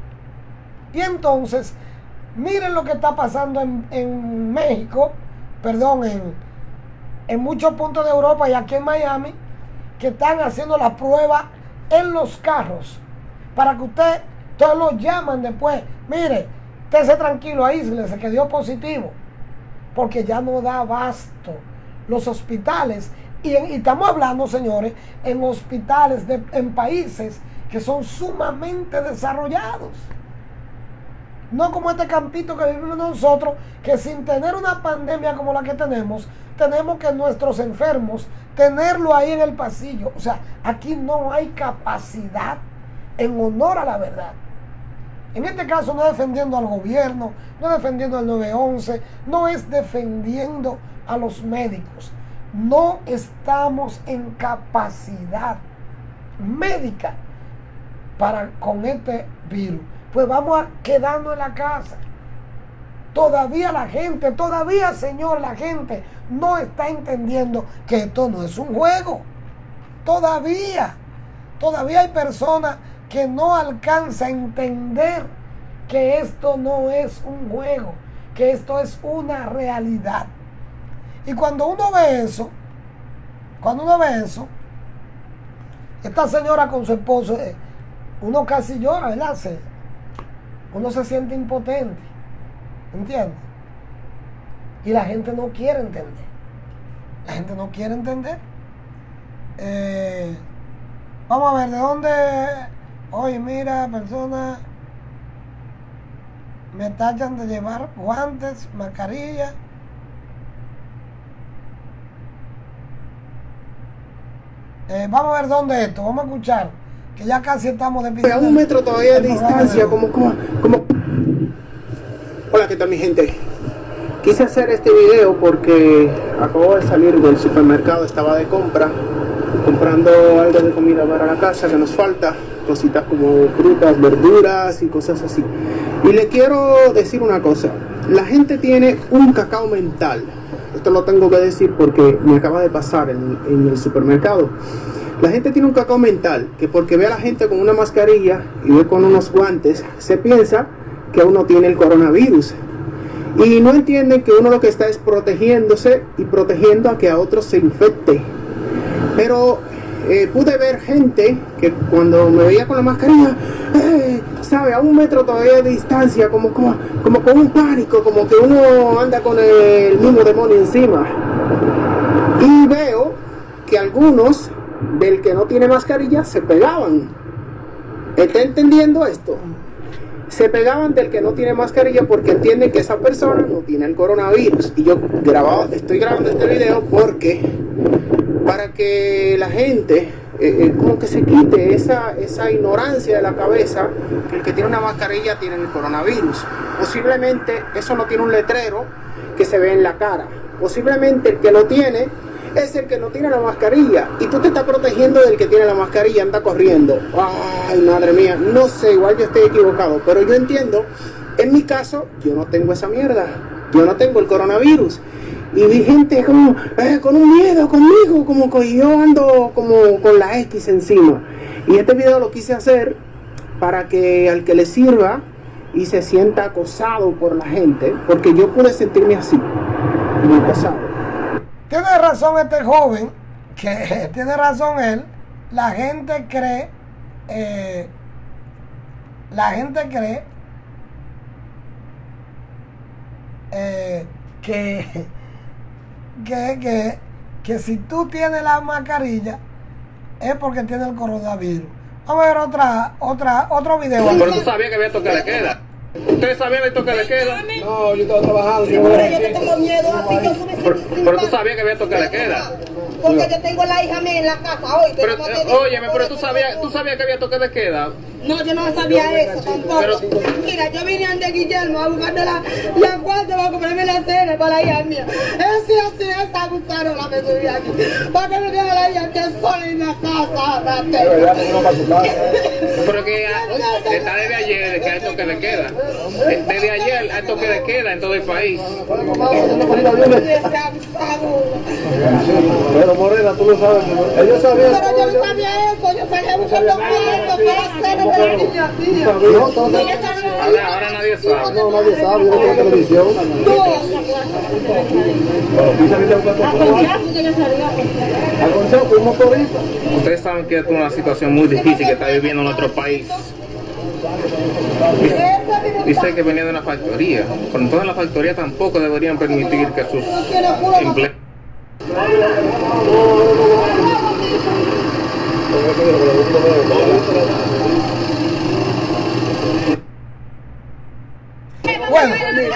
[SPEAKER 2] Y entonces, miren lo que está pasando en México, perdón, en muchos puntos de Europa y aquí en Miami, que están haciendo la prueba en los carros, para que usted, todos lo llaman después, mire, estése tranquilo, aíslese, que dio positivo, porque ya no da abasto los hospitales, y estamos hablando, señores, en hospitales en países que son sumamente desarrollados, no como este campito que vivimos nosotros, que sin tener una pandemia como la que tenemos que nuestros enfermos tenerlo ahí en el pasillo. O sea, aquí no hay capacidad en honor a la verdad. En este caso no es defendiendo al gobierno, no es defendiendo al 911, no es defendiendo a los médicos. No estamos en capacidad médica con este virus. Pues vamos a quedarnos en la casa. Todavía la gente, señor, la gente no está entendiendo que esto no es un juego. Todavía hay personas que no alcanzan a entender que esto no es un juego, que esto es una realidad. Y cuando uno ve eso, esta señora con su esposo, uno casi llora, ¿verdad? Uno se siente impotente, ¿entiendes? Y la gente no quiere entender. La gente no quiere entender. Vamos a ver de dónde. Oye, mira, personas me tachan de llevar guantes, mascarilla. Vamos a ver dónde es esto. Vamos a escuchar, que ya casi estamos despidiendo.
[SPEAKER 13] A 1 metro todavía de distancia, como. Hola, ¿qué tal, mi gente? Quise hacer este video porque acabo de salir del supermercado, estaba de compra, comprando algo de comida para la casa que nos falta, cositas como frutas, verduras y cosas así. Y le quiero decir una cosa, la gente tiene un cacao mental, esto lo tengo que decir porque me acaba de pasar en el supermercado. La gente tiene un cacao mental, que porque ve a la gente con una mascarilla y ve con unos guantes, se piensa que uno tiene el coronavirus. Y no entienden que uno lo que está es protegiéndose y protegiendo a que a otros se infecte. Pero pude ver gente que cuando me veía con la mascarilla, sabe, a 1 metro todavía de distancia, como con un pánico, como que uno anda con el mismo demonio encima. Y veo que algunos del que no tiene mascarilla se pegaban. ¿Está entendiendo esto? Se pegaban del que no tiene mascarilla porque entienden que esa persona no tiene el coronavirus. Y yo estoy grabando este video porque para que la gente como que se quite esa ignorancia de la cabeza, que el que tiene una mascarilla tiene el coronavirus. Posiblemente eso no tiene un letrero que se ve en la cara. Posiblemente el que lo tiene es el que no tiene la mascarilla y tú te estás protegiendo del que tiene la mascarilla, anda corriendo. Ay, madre mía, no sé, igual yo estoy equivocado, pero yo entiendo, en mi caso, yo no tengo esa mierda, yo no tengo el coronavirus. Y vi gente como con un miedo conmigo, como que yo ando como con la X encima. Y este video lo quise hacer para que al que le sirva y se sienta acosado por la gente, porque yo pude sentirme así, como acosado.
[SPEAKER 2] Tiene razón este joven, que tiene razón él. La gente cree que si tú tienes la mascarilla es porque tienes el coronavirus. Vamos a ver otro video.
[SPEAKER 14] Pero tú sabías que había toque de queda. ¿Ustedes sabían el toque de queda?
[SPEAKER 15] No, yo estaba trabajando.
[SPEAKER 12] Sí, pero yo no tengo miedo a ti, yo subí
[SPEAKER 14] pero tú sabías que había toque de queda.
[SPEAKER 12] Porque yo tengo la hija mía en la casa hoy.
[SPEAKER 14] Pero, óyeme, pero tú sabías que había toque de queda.
[SPEAKER 12] No, yo no sabía eso tampoco.
[SPEAKER 14] Pero,
[SPEAKER 12] mira, yo vine ante Guillermo a buscarle la cuarta para comprarme la cena para la hija mía. Ese así es abusaron la me subí aquí. Para que me deje la hija que sola en la casa.
[SPEAKER 14] Pero que está desde ayer que hay toque de queda. Desde ayer hay toque de queda en todo el país.
[SPEAKER 15] Pero Morena, tú lo sabes. Ellos sabían.
[SPEAKER 12] Pero yo no sabía eso. Yo salía buscando cuartos para la cena.
[SPEAKER 14] Ahora nadie sabe.
[SPEAKER 15] No, nadie sabe, yo no tengo televisión.
[SPEAKER 14] Ustedes saben que es una situación muy difícil que está viviendo nuestro país. Dice que venía de una factoría, pero entonces la factoría tampoco deberían permitir que sus empleados.
[SPEAKER 2] Bueno,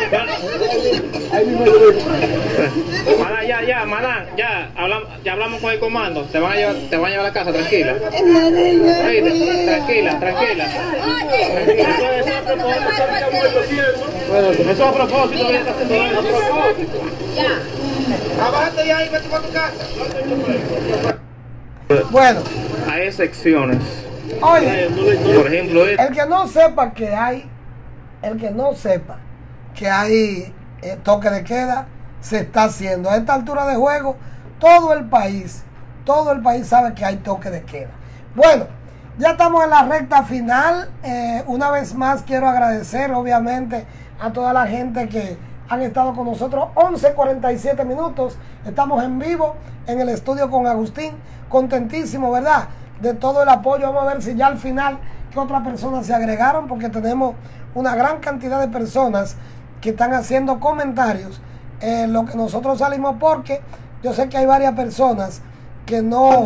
[SPEAKER 14] Maná, ya hablamos con el comando. Te van a llevar a la casa, tranquila. Tranquila.
[SPEAKER 15] Bueno, eso es a propósito, ya está haciendo a propósito.
[SPEAKER 13] Abájate ya y vete para tu casa.
[SPEAKER 2] bueno.
[SPEAKER 14] Hay excepciones.
[SPEAKER 2] Oye,
[SPEAKER 14] por ejemplo,
[SPEAKER 2] el que no sepa que hay toque de queda, se está haciendo. A esta altura de juego, todo el país sabe que hay toque de queda. Bueno, ya estamos en la recta final. Una vez más quiero agradecer, obviamente, a toda la gente que han estado con nosotros. 11:47 minutos. Estamos en vivo en el estudio con Agustín. Contentísimo, ¿verdad? De todo el apoyo. Vamos a ver si ya al final, que otras personas se agregaron, porque tenemos una gran cantidad de personas que están haciendo comentarios en lo que nosotros salimos, porque yo sé que hay varias personas que no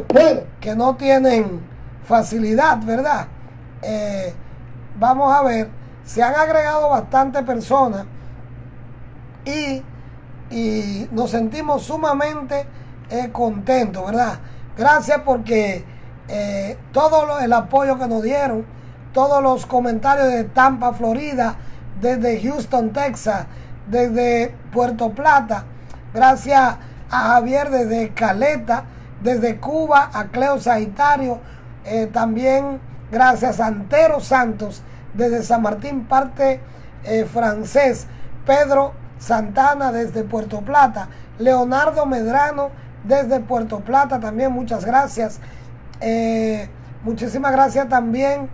[SPEAKER 2] tienen facilidad, ¿verdad? Vamos a ver, se han agregado bastantes personas y nos sentimos sumamente contentos, ¿verdad? Gracias porque todo el apoyo que nos dieron, todos los comentarios de Tampa, Florida, desde Houston, Texas, desde Puerto Plata, gracias a Javier desde Caleta, desde Cuba, a Cleo Sagitario, también gracias a Antero Santos desde San Martín, parte francés, Pedro Santana desde Puerto Plata, Leonardo Medrano desde Puerto Plata, también muchas gracias. Muchísimas gracias también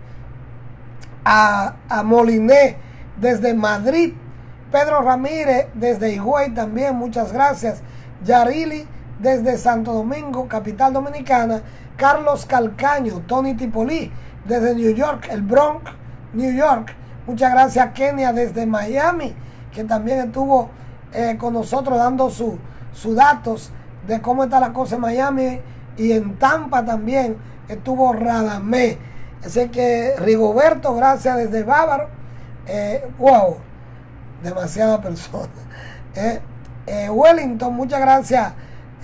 [SPEAKER 2] a Moliné desde Madrid, Pedro Ramírez desde Higüey, también muchas gracias. Yarili desde Santo Domingo, capital dominicana. Carlos Calcaño, Tony Tipolí desde New York, el Bronx, New York. Muchas gracias. Kenia desde Miami, que también estuvo con nosotros dando sus datos de cómo está la cosa en Miami, y en Tampa también estuvo Radamé. Así que Rigoberto, gracias desde Bávaro. Wow, demasiada persona. Wellington, muchas gracias.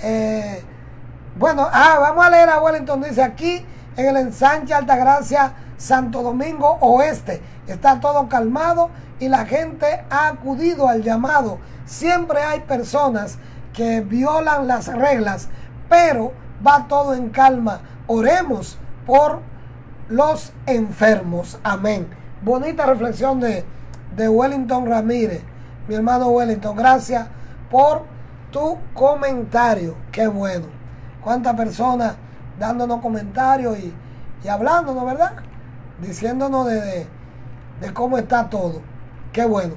[SPEAKER 2] Bueno, vamos a leer a Wellington. Dice: aquí en el ensanche Altagracia, Santo Domingo Oeste, está todo calmado y la gente ha acudido al llamado. Siempre hay personas que violan las reglas, pero va todo en calma. Oremos por los enfermos. Amén. Bonita reflexión de Wellington Ramírez, mi hermano Wellington. Gracias por tu comentario. Qué bueno. Cuántas personas dándonos comentarios y hablándonos, ¿verdad? Diciéndonos de cómo está todo. Qué bueno.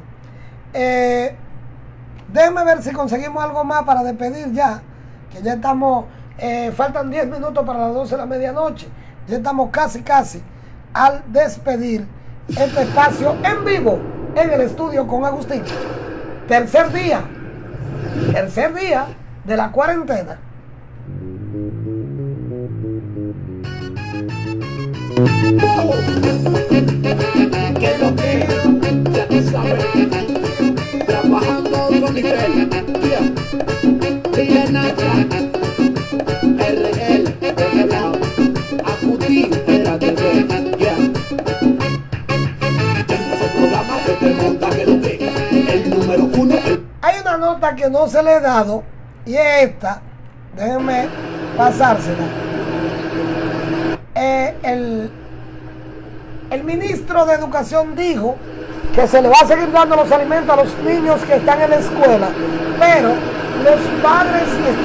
[SPEAKER 2] Déjenme ver si conseguimos algo más para despedir ya, que ya estamos, faltan 10 minutos para las 12 de la medianoche. Ya estamos casi al despedir este espacio en vivo en el estudio con Agustín. Tercer día de la cuarentena.
[SPEAKER 1] Que lo que ya tú sabes, trabajando a otro nivel, Chile Nacha, RL, de lado, Agustín, era de ver, Este programa que te monta que lo que, el número 1.
[SPEAKER 2] Hay una nota que no se le he dado, y es esta, déjenme pasársela. El ministro de Educación dijo que se le va a seguir dando los alimentos a los niños que están en la escuela, pero los padres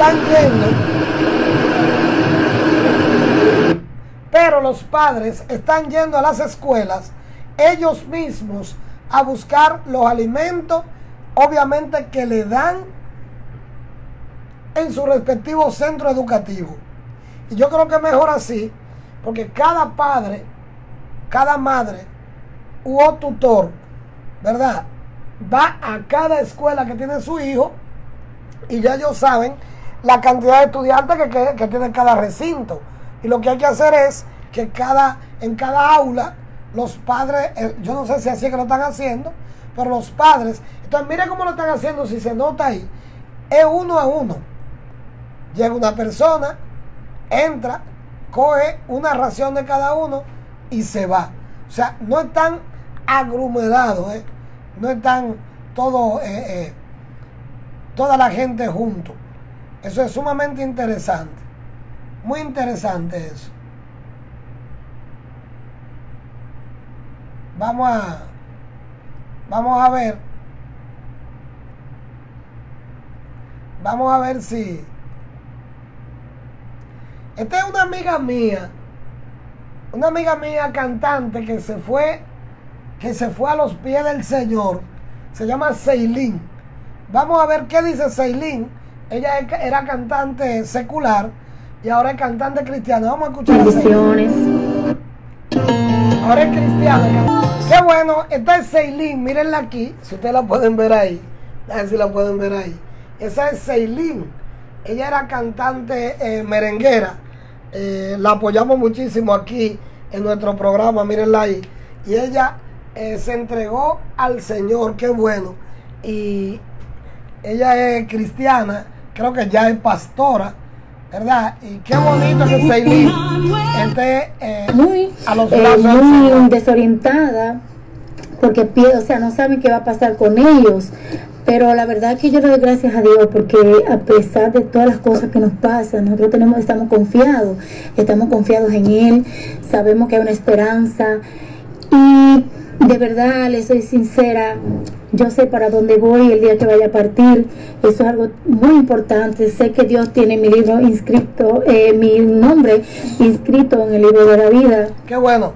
[SPEAKER 2] están yendo a las escuelas ellos mismos a buscar los alimentos, obviamente que le dan en su respectivo centro educativo. Y yo creo que es mejor así, porque cada padre, cada madre u tutor, ¿verdad?, va a cada escuela que tiene su hijo y ya ellos saben la cantidad de estudiantes que tiene cada recinto. Y lo que hay que hacer es que en cada aula los padres, yo no sé si así es que lo están haciendo, pero los padres, entonces mire cómo lo están haciendo, si se nota ahí, es 1 a 1. Llega una persona, entra, coge una ración de cada uno y se va. O sea, no están aglomerados, no están toda la gente junto. Eso es sumamente interesante, muy interesante eso. Vamos a ver si esta es una amiga mía cantante que se fue a los pies del Señor. Se llama Ceilín. Vamos a ver qué dice Ceilín. Ella era cantante secular y ahora es cantante cristiana. Vamos a escuchar a Ceilín. Ahora es cristiana. Qué bueno, esta es Ceylin, mírenla aquí, si ustedes la pueden ver ahí. A ver si la pueden ver ahí. Esa es Ceylin. Ella era cantante merenguera. La apoyamos muchísimo aquí en nuestro programa, mírenla ahí. Y ella se entregó al Señor, qué bueno. Y ella es cristiana, creo que ya es pastora, ¿verdad? Y qué bonito que Ceylin esté a los brazos del
[SPEAKER 16] muy
[SPEAKER 2] Señor.
[SPEAKER 16] desorientada, porque o sea, no saben qué va a pasar con ellos. Pero la verdad es que yo le doy gracias a Dios, porque a pesar de todas las cosas que nos pasan, nosotros estamos confiados en Él, sabemos que hay una esperanza. Y de verdad, le soy sincera, yo sé para dónde voy el día que vaya a partir. Eso es algo muy importante. Sé que Dios tiene mi libro inscrito, mi nombre inscrito en el libro de la vida.
[SPEAKER 2] Qué bueno.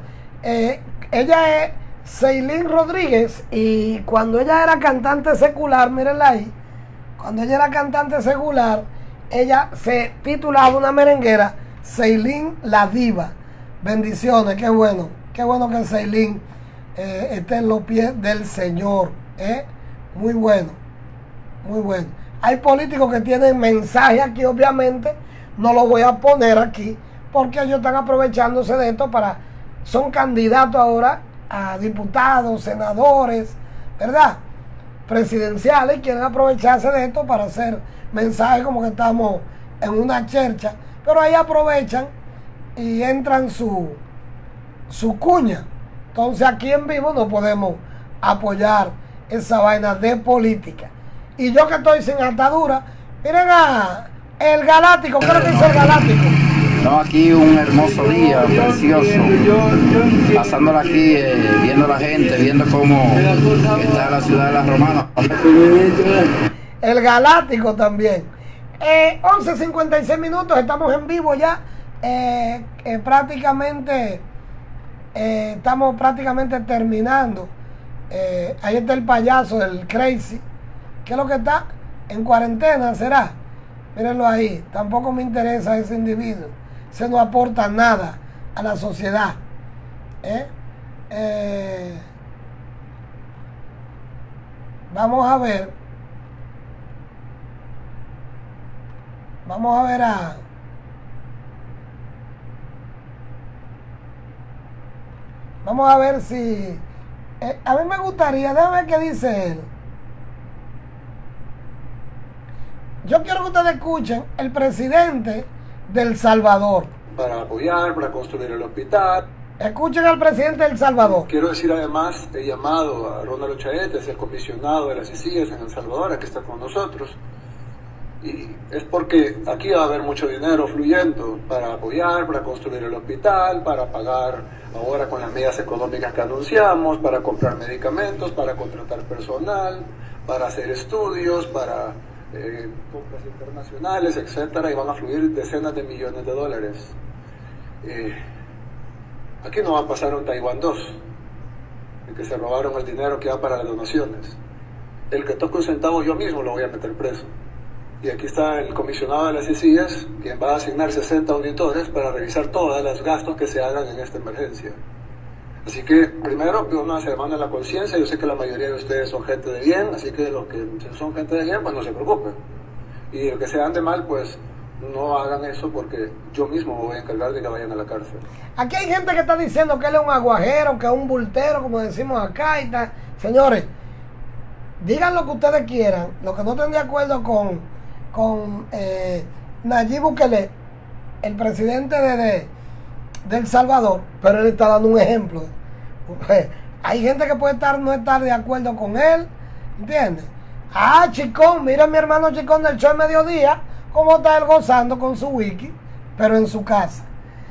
[SPEAKER 2] Ella es Ceylin Rodríguez, y cuando ella era cantante secular, mírenla ahí, cuando ella era cantante secular, ella se titulaba una merenguera, Ceylin la Diva. Bendiciones, qué bueno que Ceylin esté en los pies del Señor. Muy bueno, muy bueno. Hay políticos que tienen mensaje aquí, obviamente no lo voy a poner aquí porque ellos están aprovechándose de esto son candidatos ahora a diputados, senadores, ¿verdad? Presidenciales, y quieren aprovecharse de esto para hacer mensajes como que estamos en una chercha, pero ahí aprovechan y entran su cuña. Entonces aquí en vivo no podemos apoyar esa vaina de política. Y yo que estoy sin atadura, miren a el Galáctico. ¿Qué es lo que dice el Galáctico?
[SPEAKER 17] No, aquí un hermoso día, precioso, pasándola aquí, viendo la gente, viendo cómo está la ciudad de las Romanas.
[SPEAKER 2] El Galáctico también. 11:56 minutos, estamos en vivo ya. Estamos prácticamente terminando. Ahí está el payaso del Crazy. ¿Qué es lo que está? En cuarentena, ¿será? Mírenlo ahí. Tampoco me interesa ese individuo. Se no aporta nada a la sociedad. Vamos a ver. Vamos a ver Vamos a ver si... a mí me gustaría, déjame ver qué dice él. Yo quiero que ustedes escuchen el presidente de El Salvador.
[SPEAKER 18] Para apoyar, para construir el hospital.
[SPEAKER 2] Escuchen al presidente de El Salvador.
[SPEAKER 18] Quiero decir además, he llamado a Ronald Ochaete, es el comisionado de las CICIES en El Salvador, que está con nosotros. Y es porque aquí va a haber mucho dinero fluyendo para apoyar, para construir el hospital, para pagar ahora con las medidas económicas que anunciamos, para comprar medicamentos, para contratar personal, para hacer estudios, para compras internacionales, etcétera, y van a fluir decenas de millones de dólares. Aquí no va a pasar un Taiwán 2, en que se robaron el dinero que va para las donaciones. El que toque un centavo yo mismo lo voy a meter preso. Y aquí está el comisionado de las CICIES, quien va a asignar 60 auditores para revisar todos los gastos que se hagan en esta emergencia. Así que, primero, uno se demanda la conciencia. Yo sé que la mayoría de ustedes son gente de bien, así que los que son gente de bien, pues no se preocupen. Y los que sean de mal, pues no hagan eso, porque yo mismo me voy a encargar de que vayan a la cárcel.
[SPEAKER 2] Aquí hay gente que está diciendo que él es un aguajero, que es un bultero, como decimos acá y tal. Señores, digan lo que ustedes quieran, lo que no estén de acuerdo con Nayib Bukele, el presidente de El Salvador, pero él está dando un ejemplo. Hay gente que puede no estar de acuerdo con él, ¿entiendes? Chicón, mira a mi hermano Chicón del show Mediodía, cómo está él gozando con su wiki, pero en su casa.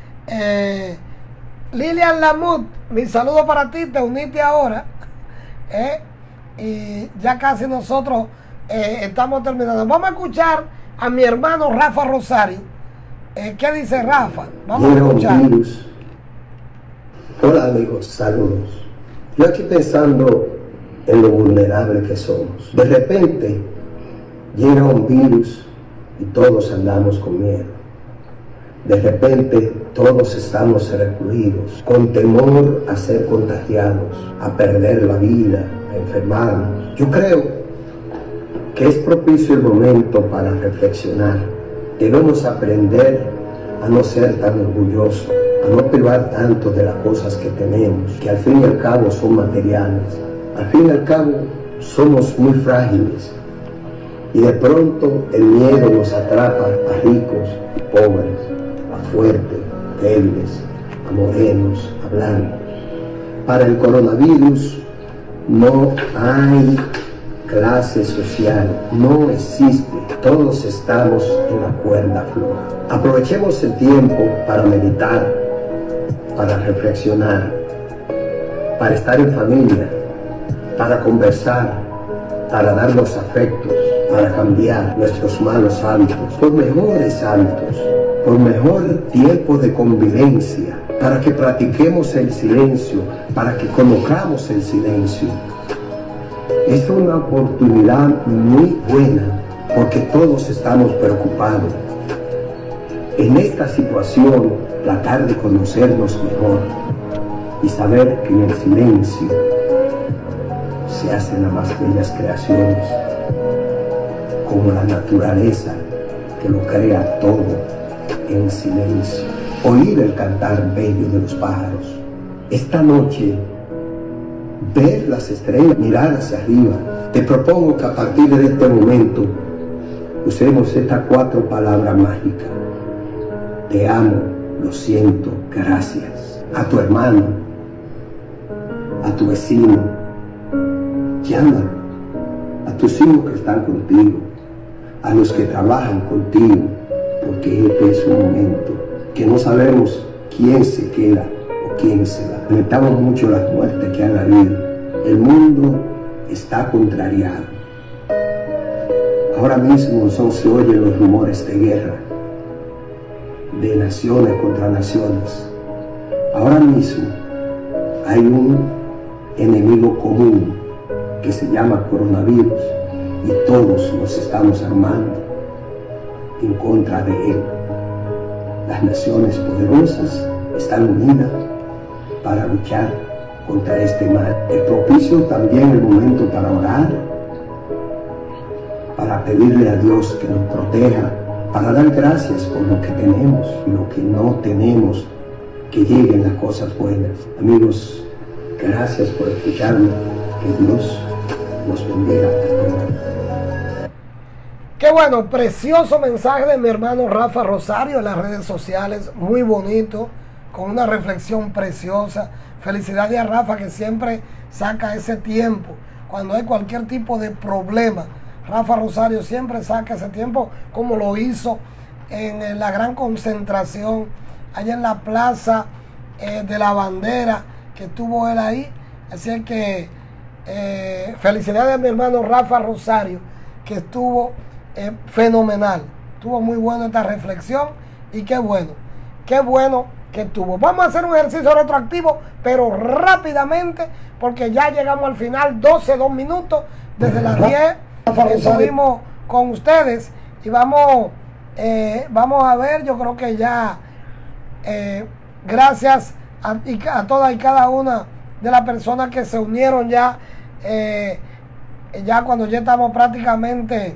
[SPEAKER 2] Lilian Lamut, mi saludo para ti, te uniste ahora. Y ya casi nosotros estamos terminando. Vamos a escuchar a mi hermano Rafa Rosario. ¿Qué dice Rafa? Vamos a escuchar.
[SPEAKER 19] Hola amigos, saludos. Yo aquí pensando en lo vulnerable que somos. De repente llega un virus y todos andamos con miedo. De repente todos estamos recluidos, con temor a ser contagiados, a perder la vida, a enfermarnos. Yo creo que es propicio el momento para reflexionar. Debemos aprender a no ser tan orgullosos, a no privar tanto de las cosas que tenemos, que al fin y al cabo son materiales. Al fin y al cabo somos muy frágiles y de pronto el miedo nos atrapa a ricos y pobres, a fuertes, débiles, a morenos, a blancos. Para el coronavirus no hay clase social, no existe. Todos estamos en la cuerda floja. Aprovechemos el tiempo para meditar, para reflexionar, para estar en familia, para conversar, para darnos afectos, para cambiar nuestros malos hábitos por mejores hábitos, por mejor tiempo de convivencia, para que practiquemos el silencio, para que conozcamos el silencio. Es una oportunidad muy buena porque todos estamos preocupados. En esta situación, tratar de conocernos mejor y saber que en el silencio se hacen las más bellas creaciones, como la naturaleza que lo crea todo en silencio. Oír el cantar bello de los pájaros. Esta noche, ver las estrellas, mirar hacia arriba. Te propongo que a partir de este momento usemos estas 4 palabras mágicas. Te amo, lo siento, gracias. A tu hermano, a tu vecino, llámalo. A tus hijos que están contigo, a los que trabajan contigo, porque este es un momento que no sabemos quién se queda o quién se va. Lamentamos mucho las muertes que han habido. El mundo está contrariado. Ahora mismo no se oyen los rumores de guerra, de naciones contra naciones. Ahora mismo hay un enemigo común que se llama coronavirus y todos nos estamos armando en contra de él. Las naciones poderosas están unidas para luchar contra este mal. Es propicio también el momento para orar, para pedirle a Dios que nos proteja, para dar gracias por lo que tenemos y lo que no tenemos, que lleguen las cosas buenas. Amigos, gracias por escucharme, que Dios nos bendiga a todos.
[SPEAKER 2] Qué bueno, precioso mensaje de mi hermano Rafa Rosario en las redes sociales, muy bonito, con una reflexión preciosa. Felicidades a Rafa, que siempre saca ese tiempo cuando hay cualquier tipo de problema. Rafa Rosario siempre saca ese tiempo, como lo hizo en la gran concentración allá en la plaza de la bandera que tuvo él ahí. Así que felicidades a mi hermano Rafa Rosario, que estuvo fenomenal. Estuvo muy bueno esta reflexión y qué bueno que tuvo. Vamos a hacer un ejercicio retroactivo, pero rápidamente, porque ya llegamos al final. 2 minutos desde las 10 estuvimos con ustedes y vamos a ver. Yo creo que ya gracias a todas y cada una de las personas que se unieron ya cuando ya estamos prácticamente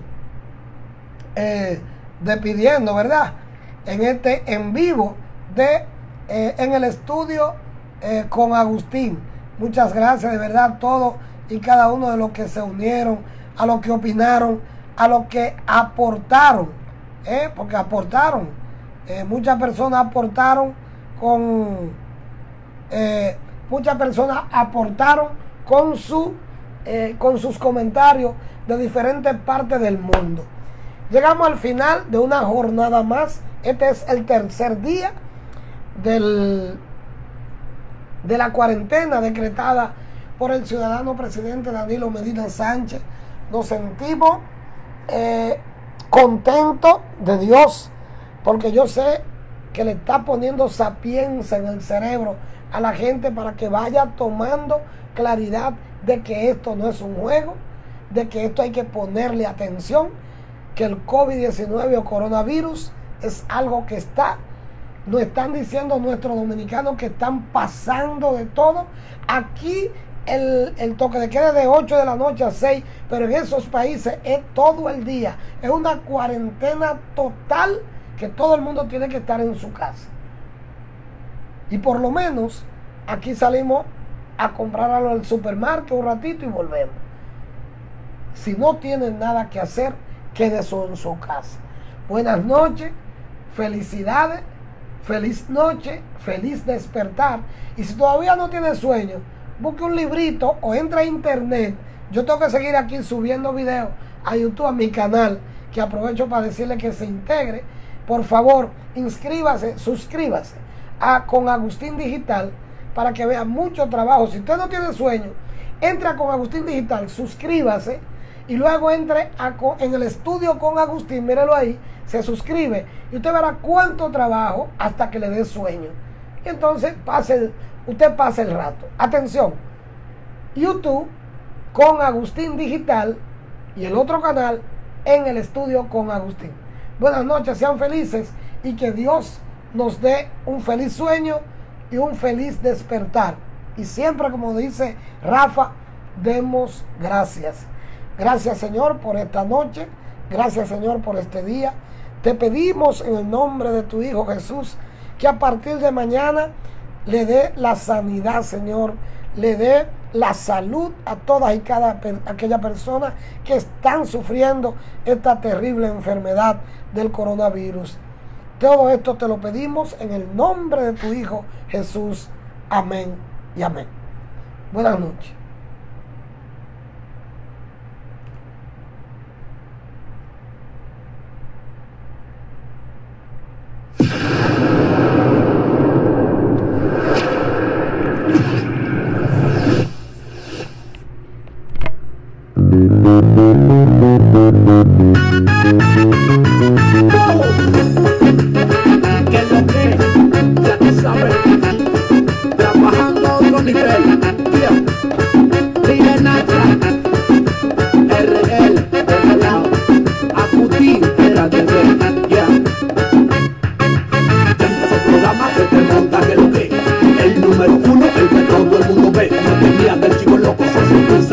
[SPEAKER 2] despidiendo, ¿verdad? En este en vivo en el estudio con Agustín. Muchas gracias de verdad a todos y cada uno de los que se unieron, a los que opinaron, a los que aportaron, porque aportaron, muchas personas aportaron con sus comentarios de diferentes partes del mundo. Llegamos al final de una jornada más. Este es el tercer día de la cuarentena decretada por el ciudadano presidente Danilo Medina Sánchez. Nos sentimos contentos de Dios, porque yo sé que le está poniendo sapiencia en el cerebro a la gente para que vaya tomando claridad de que esto no es un juego, de que esto hay que ponerle atención, que el COVID-19 o coronavirus es algo que está nos están diciendo nuestros dominicanos que están pasando de todo. Aquí el toque de queda es de 8 de la noche a 6, pero en esos países es todo el día. Es una cuarentena total que todo el mundo tiene que estar en su casa. Y por lo menos aquí salimos a comprar algo al supermercado un ratito y volvemos. Si no tienen nada que hacer, quédese en su casa. Buenas noches, felicidades, feliz noche, feliz despertar. Y si todavía no tiene sueño, busque un librito o entre a internet. Yo tengo que seguir aquí subiendo videos a YouTube, a mi canal, que aprovecho para decirle que se integre. Por favor, inscríbase, suscríbase a Con Agustín Digital para que vea mucho trabajo. Si usted no tiene sueño, entre a Con Agustín Digital, suscríbase y luego entre en el estudio con Agustín, mírelo ahí, se suscribe y usted verá cuánto trabajo hasta que le dé sueño. Y entonces usted pasa el rato. Atención, YouTube con Agustín Digital y el otro canal en el estudio con Agustín. Buenas noches, sean felices y que Dios nos dé un feliz sueño y un feliz despertar. Y siempre, como dice Rafa, demos gracias. Gracias, Señor, por esta noche. Gracias, Señor, por este día. Te pedimos en el nombre de tu Hijo Jesús que a partir de mañana le dé la sanidad, Señor, le dé la salud a todas y cada aquella persona que están sufriendo esta terrible enfermedad del coronavirus. Todo esto te lo pedimos en el nombre de tu Hijo Jesús. Amén y amén. Buenas noches.
[SPEAKER 1] Que lo que ya tú sabes, trabajando a otro nivel, yeah. Dile Nacha, RL, de lado, Agustín, era de ver, yeah. Ya empezó el programa que te monta que lo que, el número 1, el que todo el mundo ve, no tenía del chico loco, se